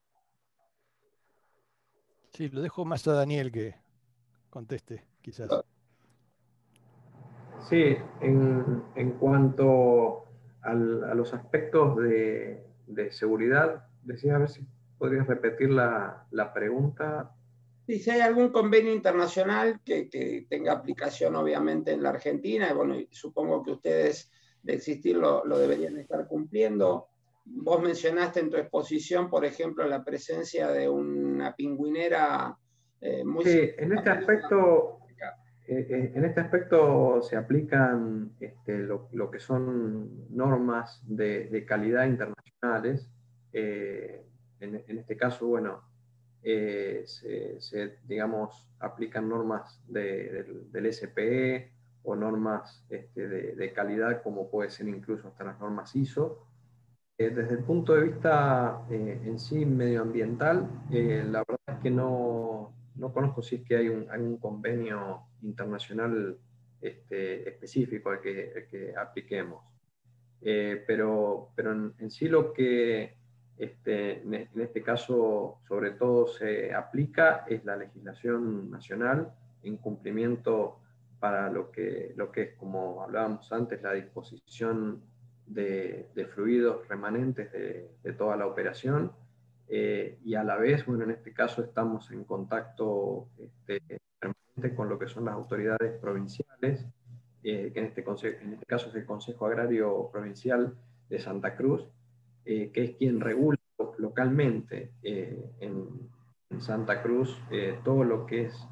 Sí, lo dejo más a Daniel que conteste, quizás. Sí, en cuanto a los aspectos de seguridad, decía, a ver si podrías repetir la pregunta. Y si hay algún convenio internacional que tenga aplicación obviamente en la Argentina, y bueno, supongo que ustedes de existir lo deberían estar cumpliendo. Vos mencionaste en tu exposición, por ejemplo, la presencia de una pingüinera muy Sí, significativa. en este aspecto se aplican lo que son normas de calidad internacionales. En este caso, bueno, digamos, aplican normas del SPE o normas de calidad, como puede ser incluso hasta las normas ISO. Desde el punto de vista en sí medioambiental, la verdad es que no conozco si es que hay un convenio internacional específico al que apliquemos. Pero en sí lo que en este caso sobre todo se aplica es la legislación nacional en cumplimiento para lo que es, como hablábamos antes, la disposición de fluidos remanentes de toda la operación, y a la vez, bueno, en este caso estamos en contacto permanente con lo que son las autoridades provinciales, que en este caso es el Consejo Agrario Provincial de Santa Cruz, que es quien regula localmente en Santa Cruz todo lo que es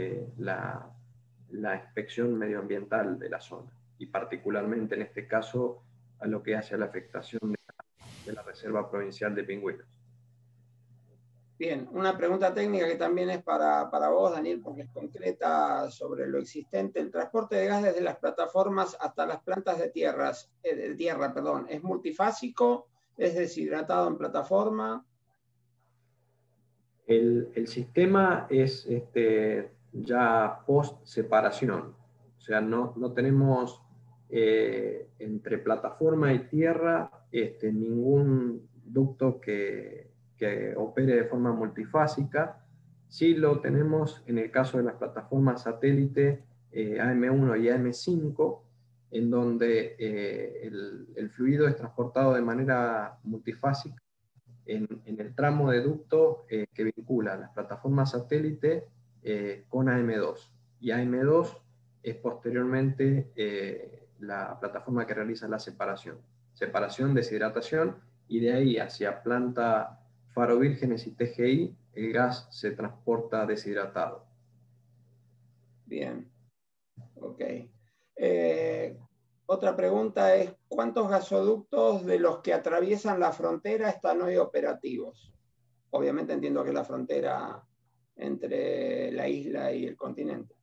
la inspección medioambiental de la zona, y particularmente en este caso a lo que hace a la afectación de la Reserva Provincial de Pingüinos. Bien, una pregunta técnica que también es para vos, Daniel, porque es concreta sobre lo existente. El transporte de gas desde las plataformas hasta las plantas de tierra, ¿es multifásico? ¿Es deshidratado en plataforma? El sistema es ya post separación, o sea, no tenemos entre plataforma y tierra ningún ducto que opere de forma multifásica. Sí lo tenemos en el caso de las plataformas satélite AM1 y AM5, en donde el fluido es transportado de manera multifásica en el tramo de ducto que vincula las plataformas satélite con AM2. Y AM2 es posteriormente la plataforma que realiza la separación, deshidratación, y de ahí hacia planta Faro Vírgenes y TGI, el gas se transporta deshidratado. Bien, ok. Otra pregunta es, ¿cuántos gasoductos de los que atraviesan la frontera están hoy operativos? Obviamente entiendo que es la frontera entre la isla y el continente.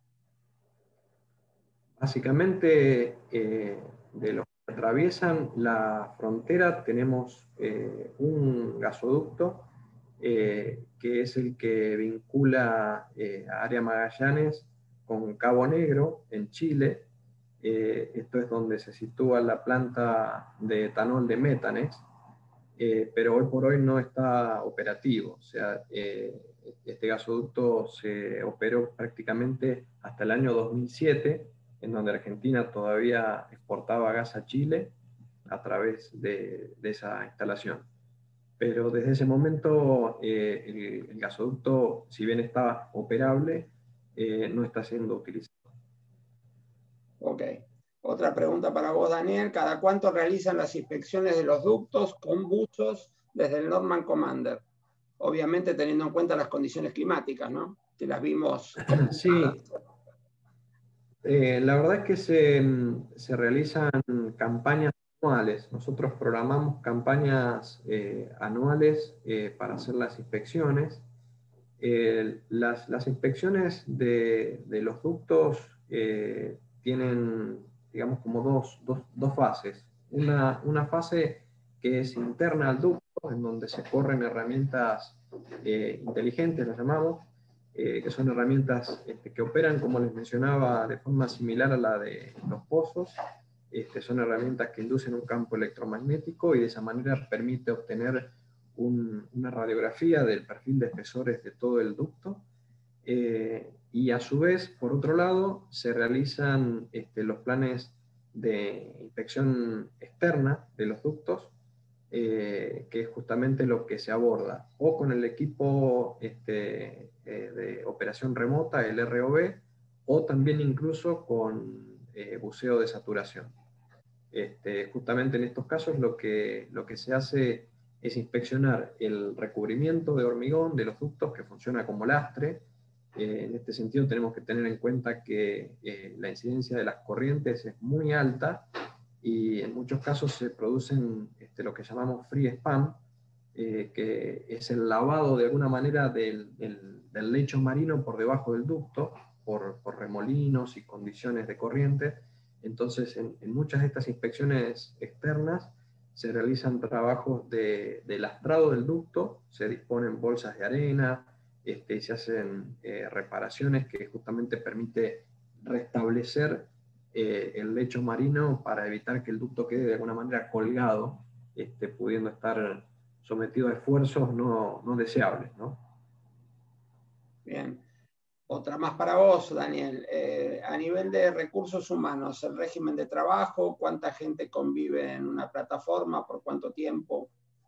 Básicamente, de los que atraviesan la frontera tenemos un gasoducto que es el que vincula a Área Magallanes con Cabo Negro, en Chile. Esto es donde se sitúa la planta de etanol de Metanex, pero hoy por hoy no está operativo. O sea, este gasoducto se operó prácticamente hasta el año 2007, en donde Argentina todavía exportaba gas a Chile a través de esa instalación. Pero desde ese momento el gasoducto, si bien estaba operable, no está siendo utilizado. Ok. Otra pregunta para vos, Daniel. ¿Cada cuánto realizan las inspecciones de los ductos con buzos desde el Norman Commander? Obviamente teniendo en cuenta las condiciones climáticas, ¿no? Que las vimos complicadas. Sí. La verdad es que se realizan campañas anuales. Nosotros programamos campañas anuales para hacer las inspecciones. Las inspecciones de los ductos tienen, digamos, como dos fases. Una fase que es interna al ducto, en donde se corren herramientas inteligentes, las llamamos, que son herramientas que operan, como les mencionaba, de forma similar a la de los pozos. Son herramientas que inducen un campo electromagnético y de esa manera permite obtener una radiografía del perfil de espesores de todo el ducto. Y a su vez, por otro lado, se realizan los planes de inspección externa de los ductos, que es justamente lo que se aborda o con el equipo de operación remota, el ROV, o también incluso con buceo de saturación. Justamente en estos casos lo que se hace es inspeccionar el recubrimiento de hormigón de los ductos, que funciona como lastre. En este sentido tenemos que tener en cuenta que la incidencia de las corrientes es muy alta y en muchos casos se producen lo que llamamos free span, que es el lavado de alguna manera del lecho marino por debajo del ducto, por remolinos y condiciones de corriente. Entonces, en muchas de estas inspecciones externas se realizan trabajos de lastrado del ducto, se disponen bolsas de arena, y se hacen reparaciones que justamente permite restablecer el lecho marino para evitar que el ducto quede de alguna manera colgado, pudiendo estar sometido a esfuerzos no deseables, ¿no? Bien. Otra más para vos, Daniel. A nivel de recursos humanos, el régimen de trabajo, ¿cuánta gente convive en una plataforma? ¿Por cuánto tiempo?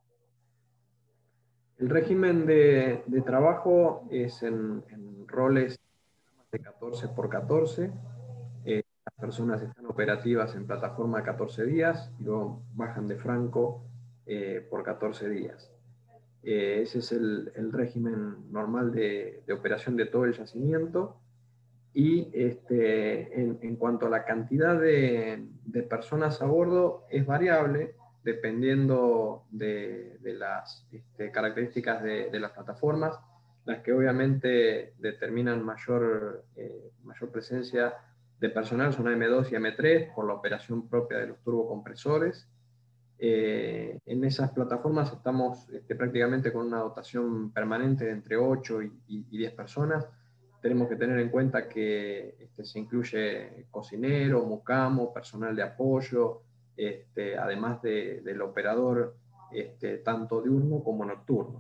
El régimen de trabajo es en roles de 14 por 14. Las personas están operativas en plataforma 14 días y luego bajan de franco por 14 días. Ese es el régimen normal de operación de todo el yacimiento. Y en cuanto a la cantidad de personas a bordo, es variable dependiendo de las características de las plataformas. Las que obviamente determinan mayor presencia de personal son M2 y M3 por la operación propia de los turbocompresores. En esas plataformas estamos prácticamente con una dotación permanente de entre 8 y 10 personas. Tenemos que tener en cuenta que se incluye cocinero, mucamo, personal de apoyo, además del operador tanto diurno como nocturno.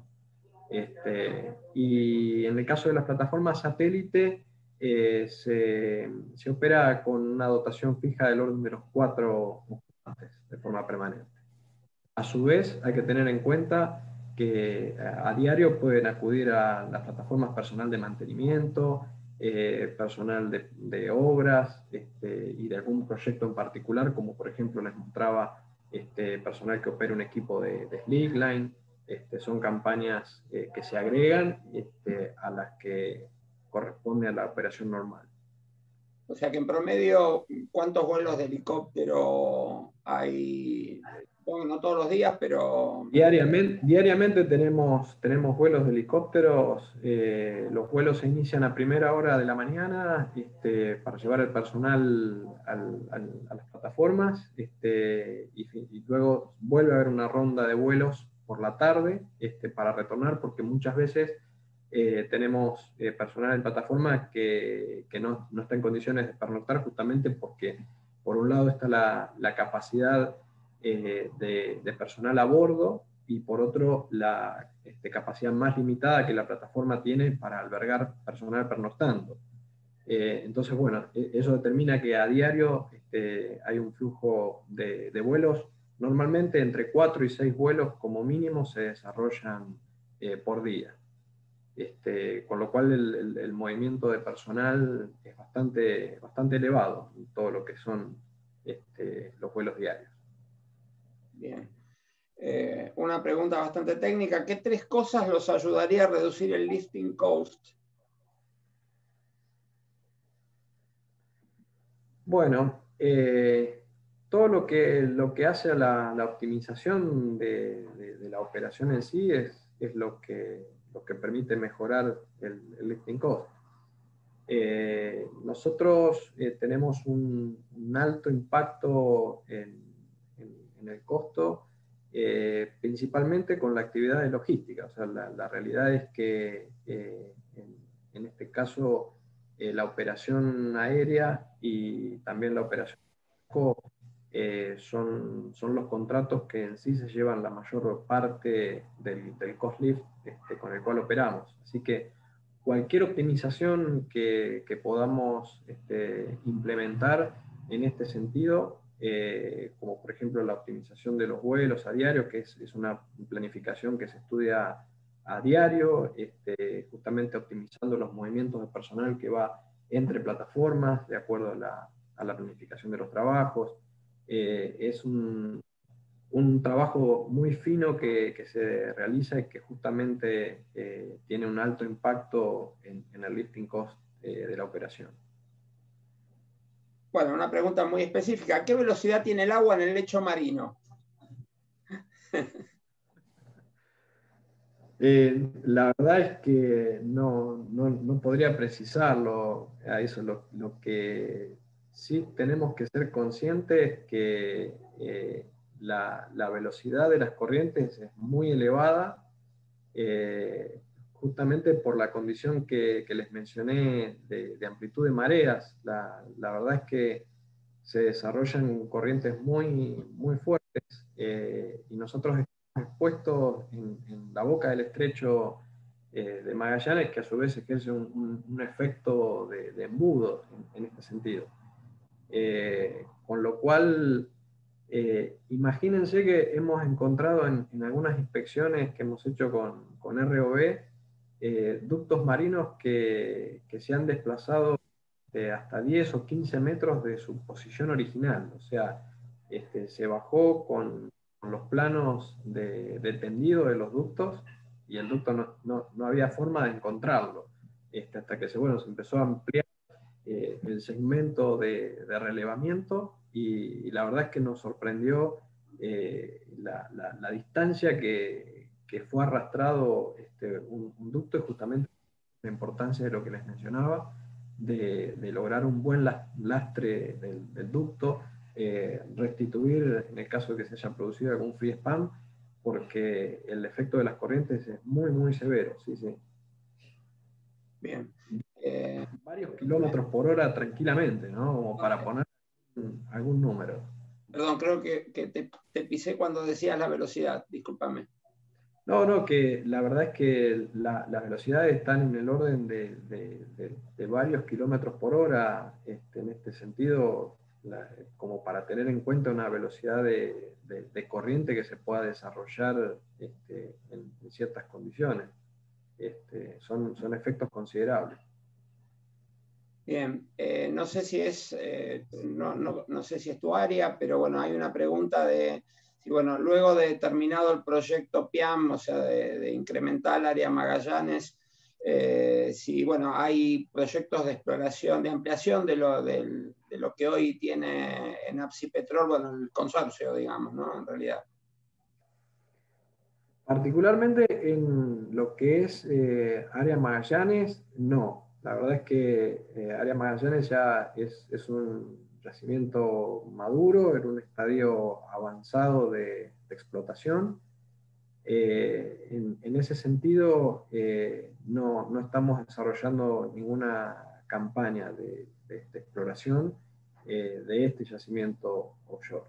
Y en el caso de las plataformas satélite, se opera con una dotación fija del orden de los 4 ocupantes de forma permanente. A su vez, hay que tener en cuenta que a diario pueden acudir a las plataformas personal de mantenimiento, personal de obras y de algún proyecto en particular, como por ejemplo les mostraba personal que opera un equipo de slickline. Son campañas que se agregan a las que corresponde a la operación normal. O sea que en promedio, ¿cuántos vuelos de helicóptero hay? Bueno, no todos los días, pero... Diariamente tenemos vuelos de helicópteros. Los vuelos se inician a primera hora de la mañana para llevar el personal a las plataformas, y luego vuelve a haber una ronda de vuelos por la tarde para retornar, porque muchas veces tenemos personal en plataforma que no está en condiciones de pernoctar, justamente porque por un lado está la capacidad de personal a bordo, y por otro la capacidad más limitada que la plataforma tiene para albergar personal pernoctando. Entonces, bueno, eso determina que a diario hay un flujo de vuelos. Normalmente entre 4 y 6 vuelos como mínimo se desarrollan por día. Con lo cual el movimiento de personal es bastante elevado en todo lo que son los vuelos diarios. Bien. Una pregunta bastante técnica. ¿Qué 3 cosas los ayudaría a reducir el lifting cost? Bueno, todo lo que hace a la optimización de la operación en sí es lo que permite mejorar el lifting cost. Nosotros tenemos un alto impacto en el costo, principalmente con la actividad de logística. O sea, la realidad es que en este caso la operación aérea y también la operación son los contratos que en sí se llevan la mayor parte del cost lift con el cual operamos. Así que cualquier optimización que podamos implementar en este sentido, como por ejemplo la optimización de los vuelos a diario, que es una planificación que se estudia a diario, justamente optimizando los movimientos de personal que va entre plataformas, de acuerdo a la planificación de los trabajos. Es un trabajo muy fino que se realiza y que justamente tiene un alto impacto en el lifting cost de la operación. Bueno, una pregunta muy específica. ¿Qué velocidad tiene el agua en el lecho marino? La verdad es que no podría precisarlo a eso. Lo que sí tenemos que ser conscientes es que la velocidad de las corrientes es muy elevada, justamente por la condición que les mencioné de amplitud de mareas. La verdad es que se desarrollan corrientes muy fuertes, y nosotros estamos expuestos en la boca del estrecho de Magallanes, que a su vez ejerce un efecto de embudo en este sentido. Con lo cual, imagínense que hemos encontrado en algunas inspecciones que hemos hecho con ROV, ductos marinos que se han desplazado hasta 10 o 15 metros de su posición original. O sea, se bajó con los planos de tendido de los ductos y el ducto no había forma de encontrarlo, hasta que se empezó a ampliar el segmento de relevamiento, y la verdad es que nos sorprendió la distancia que fue arrastrado un ducto, y justamente la importancia de lo que les mencionaba, de lograr un buen lastre del ducto, restituir en el caso de que se haya producido algún free span, porque el efecto de las corrientes es muy severo. Sí, sí. Bien. Varios kilómetros por hora tranquilamente, ¿no? Como para poner algún número. Perdón, creo que te pisé cuando decías la velocidad, discúlpame. No, que la verdad es que las velocidades están en el orden de varios kilómetros por hora, en este sentido, como para tener en cuenta una velocidad de corriente que se pueda desarrollar en ciertas condiciones. Son efectos considerables. Bien, no sé si es, no sé si es tu área, pero bueno, hay una pregunta de si, bueno, luego de terminado el proyecto PIAM, o sea, de incrementar el área Magallanes, si, bueno, hay proyectos de exploración, de ampliación de lo que hoy tiene en Apsipetrol, bueno, el consorcio, digamos, ¿no? En realidad. Particularmente en lo que es área Magallanes, no. La verdad es que área Magallanes ya es un yacimiento maduro, en un estadio avanzado de explotación. En ese sentido, no estamos desarrollando ninguna campaña de exploración de este yacimiento offshore.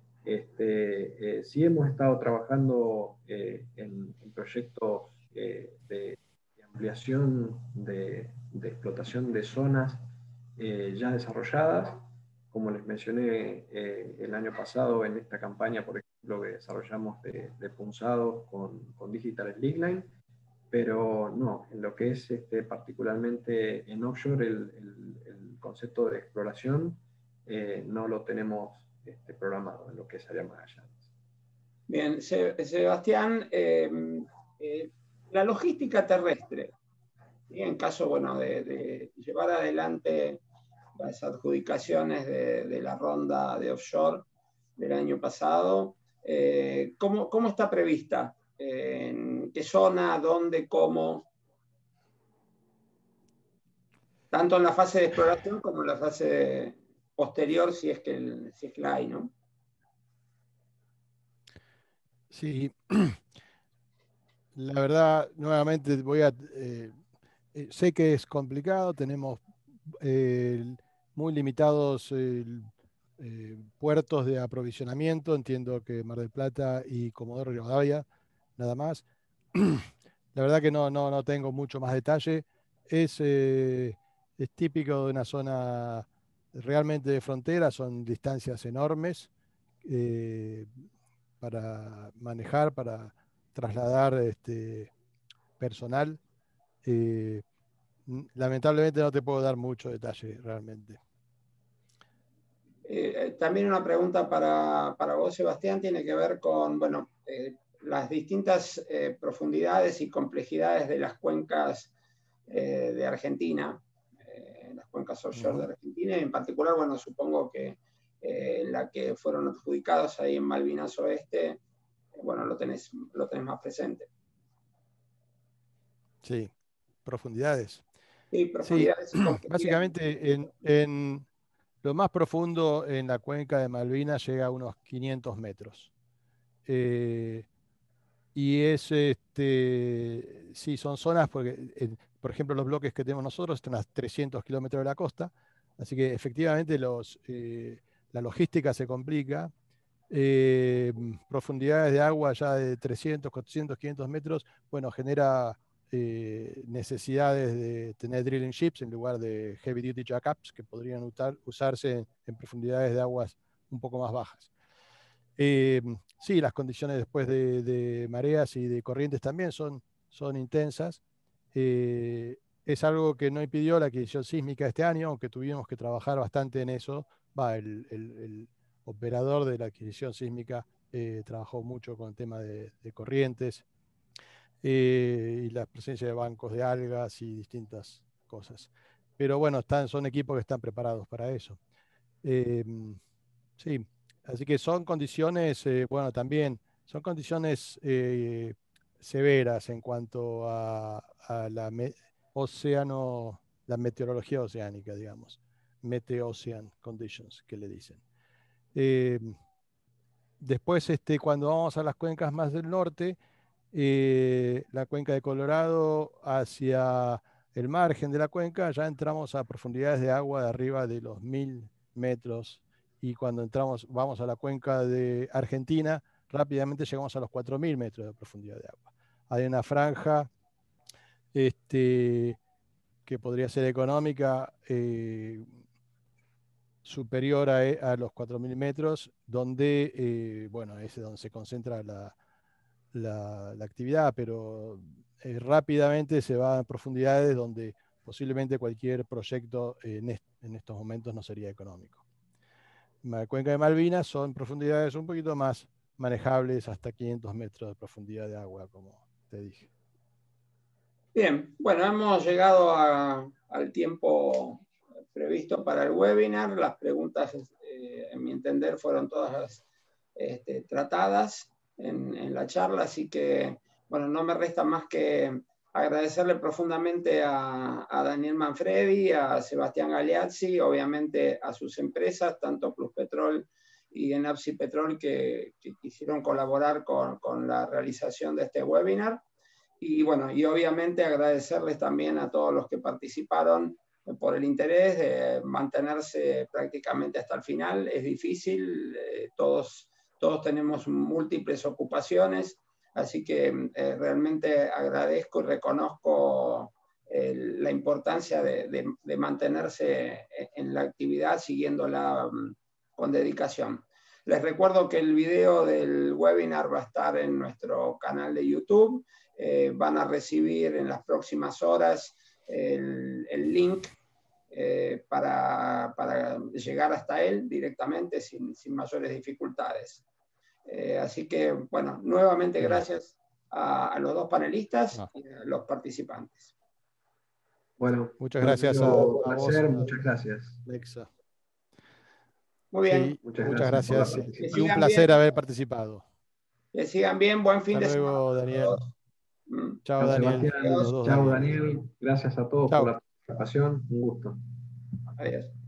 Sí hemos estado trabajando en proyectos de ampliación de explotación de zonas ya desarrolladas, como les mencioné el año pasado en esta campaña, por ejemplo, que desarrollamos de punzados con Digital Slickline, pero no, en lo que es particularmente en offshore, el concepto de exploración no lo tenemos programado en lo que es área Magallanes. Bien, Sebastián, la logística terrestre, ¿sí? En caso, bueno, de llevar adelante las adjudicaciones de la ronda de offshore del año pasado, ¿cómo está prevista? ¿En qué zona? ¿Dónde? ¿Cómo? Tanto en la fase de exploración como en la fase posterior, si es que la hay, ¿no? Sí, la verdad, nuevamente sé que es complicado, tenemos muy limitados puertos de aprovisionamiento, entiendo que Mar del Plata y Comodoro Rivadavia, nada más. La verdad que no tengo mucho más detalle. Es típico de una zona realmente de frontera, son distancias enormes para manejar, para trasladar personal, lamentablemente no te puedo dar mucho detalle realmente. También una pregunta para vos, Sebastián, tiene que ver con, bueno, las distintas profundidades y complejidades de las cuencas de Argentina, las cuencas offshore de Argentina, y en particular, bueno, supongo que en la que fueron adjudicados ahí en Malvinas Oeste, bueno, lo tenés más presente. Sí, profundidades. Sí, profundidades y complejidades. Básicamente en lo más profundo en la cuenca de Malvinas llega a unos 500 metros. Y es, sí, son zonas, porque, por ejemplo, los bloques que tenemos nosotros están a 300 kilómetros de la costa, así que efectivamente la logística se complica. Profundidades de agua ya de 300, 400, 500 metros, bueno, genera necesidades de tener drilling ships en lugar de heavy duty jackups que podrían usarse en profundidades de aguas un poco más bajas. Sí, las condiciones después de mareas y de corrientes también son intensas. Es algo que no impidió la adquisición sísmica este año, aunque tuvimos que trabajar bastante en eso. El operador de la adquisición sísmica trabajó mucho con el tema de corrientes y la presencia de bancos de algas y distintas cosas. Pero bueno, son equipos que están preparados para eso. Sí, así que son condiciones, bueno, también son condiciones severas en cuanto a la meteorología oceánica, digamos, Mete-Ocean Conditions, que le dicen. Después, cuando vamos a las cuencas más del norte, la cuenca de Colorado hacia el margen de la cuenca, ya entramos a profundidades de agua de arriba de los 1000 metros. Y cuando vamos a la cuenca de Argentina, rápidamente llegamos a los 4000 metros de profundidad de agua. Hay una franja que podría ser económica, superior a los 4000 metros, donde, bueno, es donde se concentra la actividad, pero rápidamente se va a profundidades donde posiblemente cualquier proyecto en estos momentos no sería económico. La cuenca de Malvinas son profundidades un poquito más manejables, hasta 500 metros de profundidad de agua, como te dije. Bien, bueno, hemos llegado al tiempo previsto para el webinar. Las preguntas, en mi entender, fueron todas tratadas en la charla, así que, bueno, no me resta más que agradecerle profundamente a Daniel Manfredi, a Sebastián Galeazzi, obviamente a sus empresas, tanto Pluspetrol y Enapsi Petrol, que quisieron colaborar con la realización de este webinar. Y bueno, y obviamente agradecerles también a todos los que participaron por el interés de mantenerse prácticamente hasta el final. Es difícil, todos tenemos múltiples ocupaciones, así que realmente agradezco y reconozco la importancia de mantenerse en la actividad, siguiéndola con dedicación. Les recuerdo que el video del webinar va a estar en nuestro canal de YouTube. Van a recibir en las próximas horas el link para llegar hasta él directamente sin mayores dificultades. Así que, bueno, nuevamente gracias a los dos panelistas y a los participantes. Bueno, muchas gracias a vos. Muchas gracias. Alexa. Muy bien. Sí, muchas gracias. Y un placer bien. Haber participado. Que sigan bien, buen fin de semana. Hasta luego, Daniel. Chao, Daniel. Chao, Daniel. Gracias a todos por la participación. Un gusto. Adiós.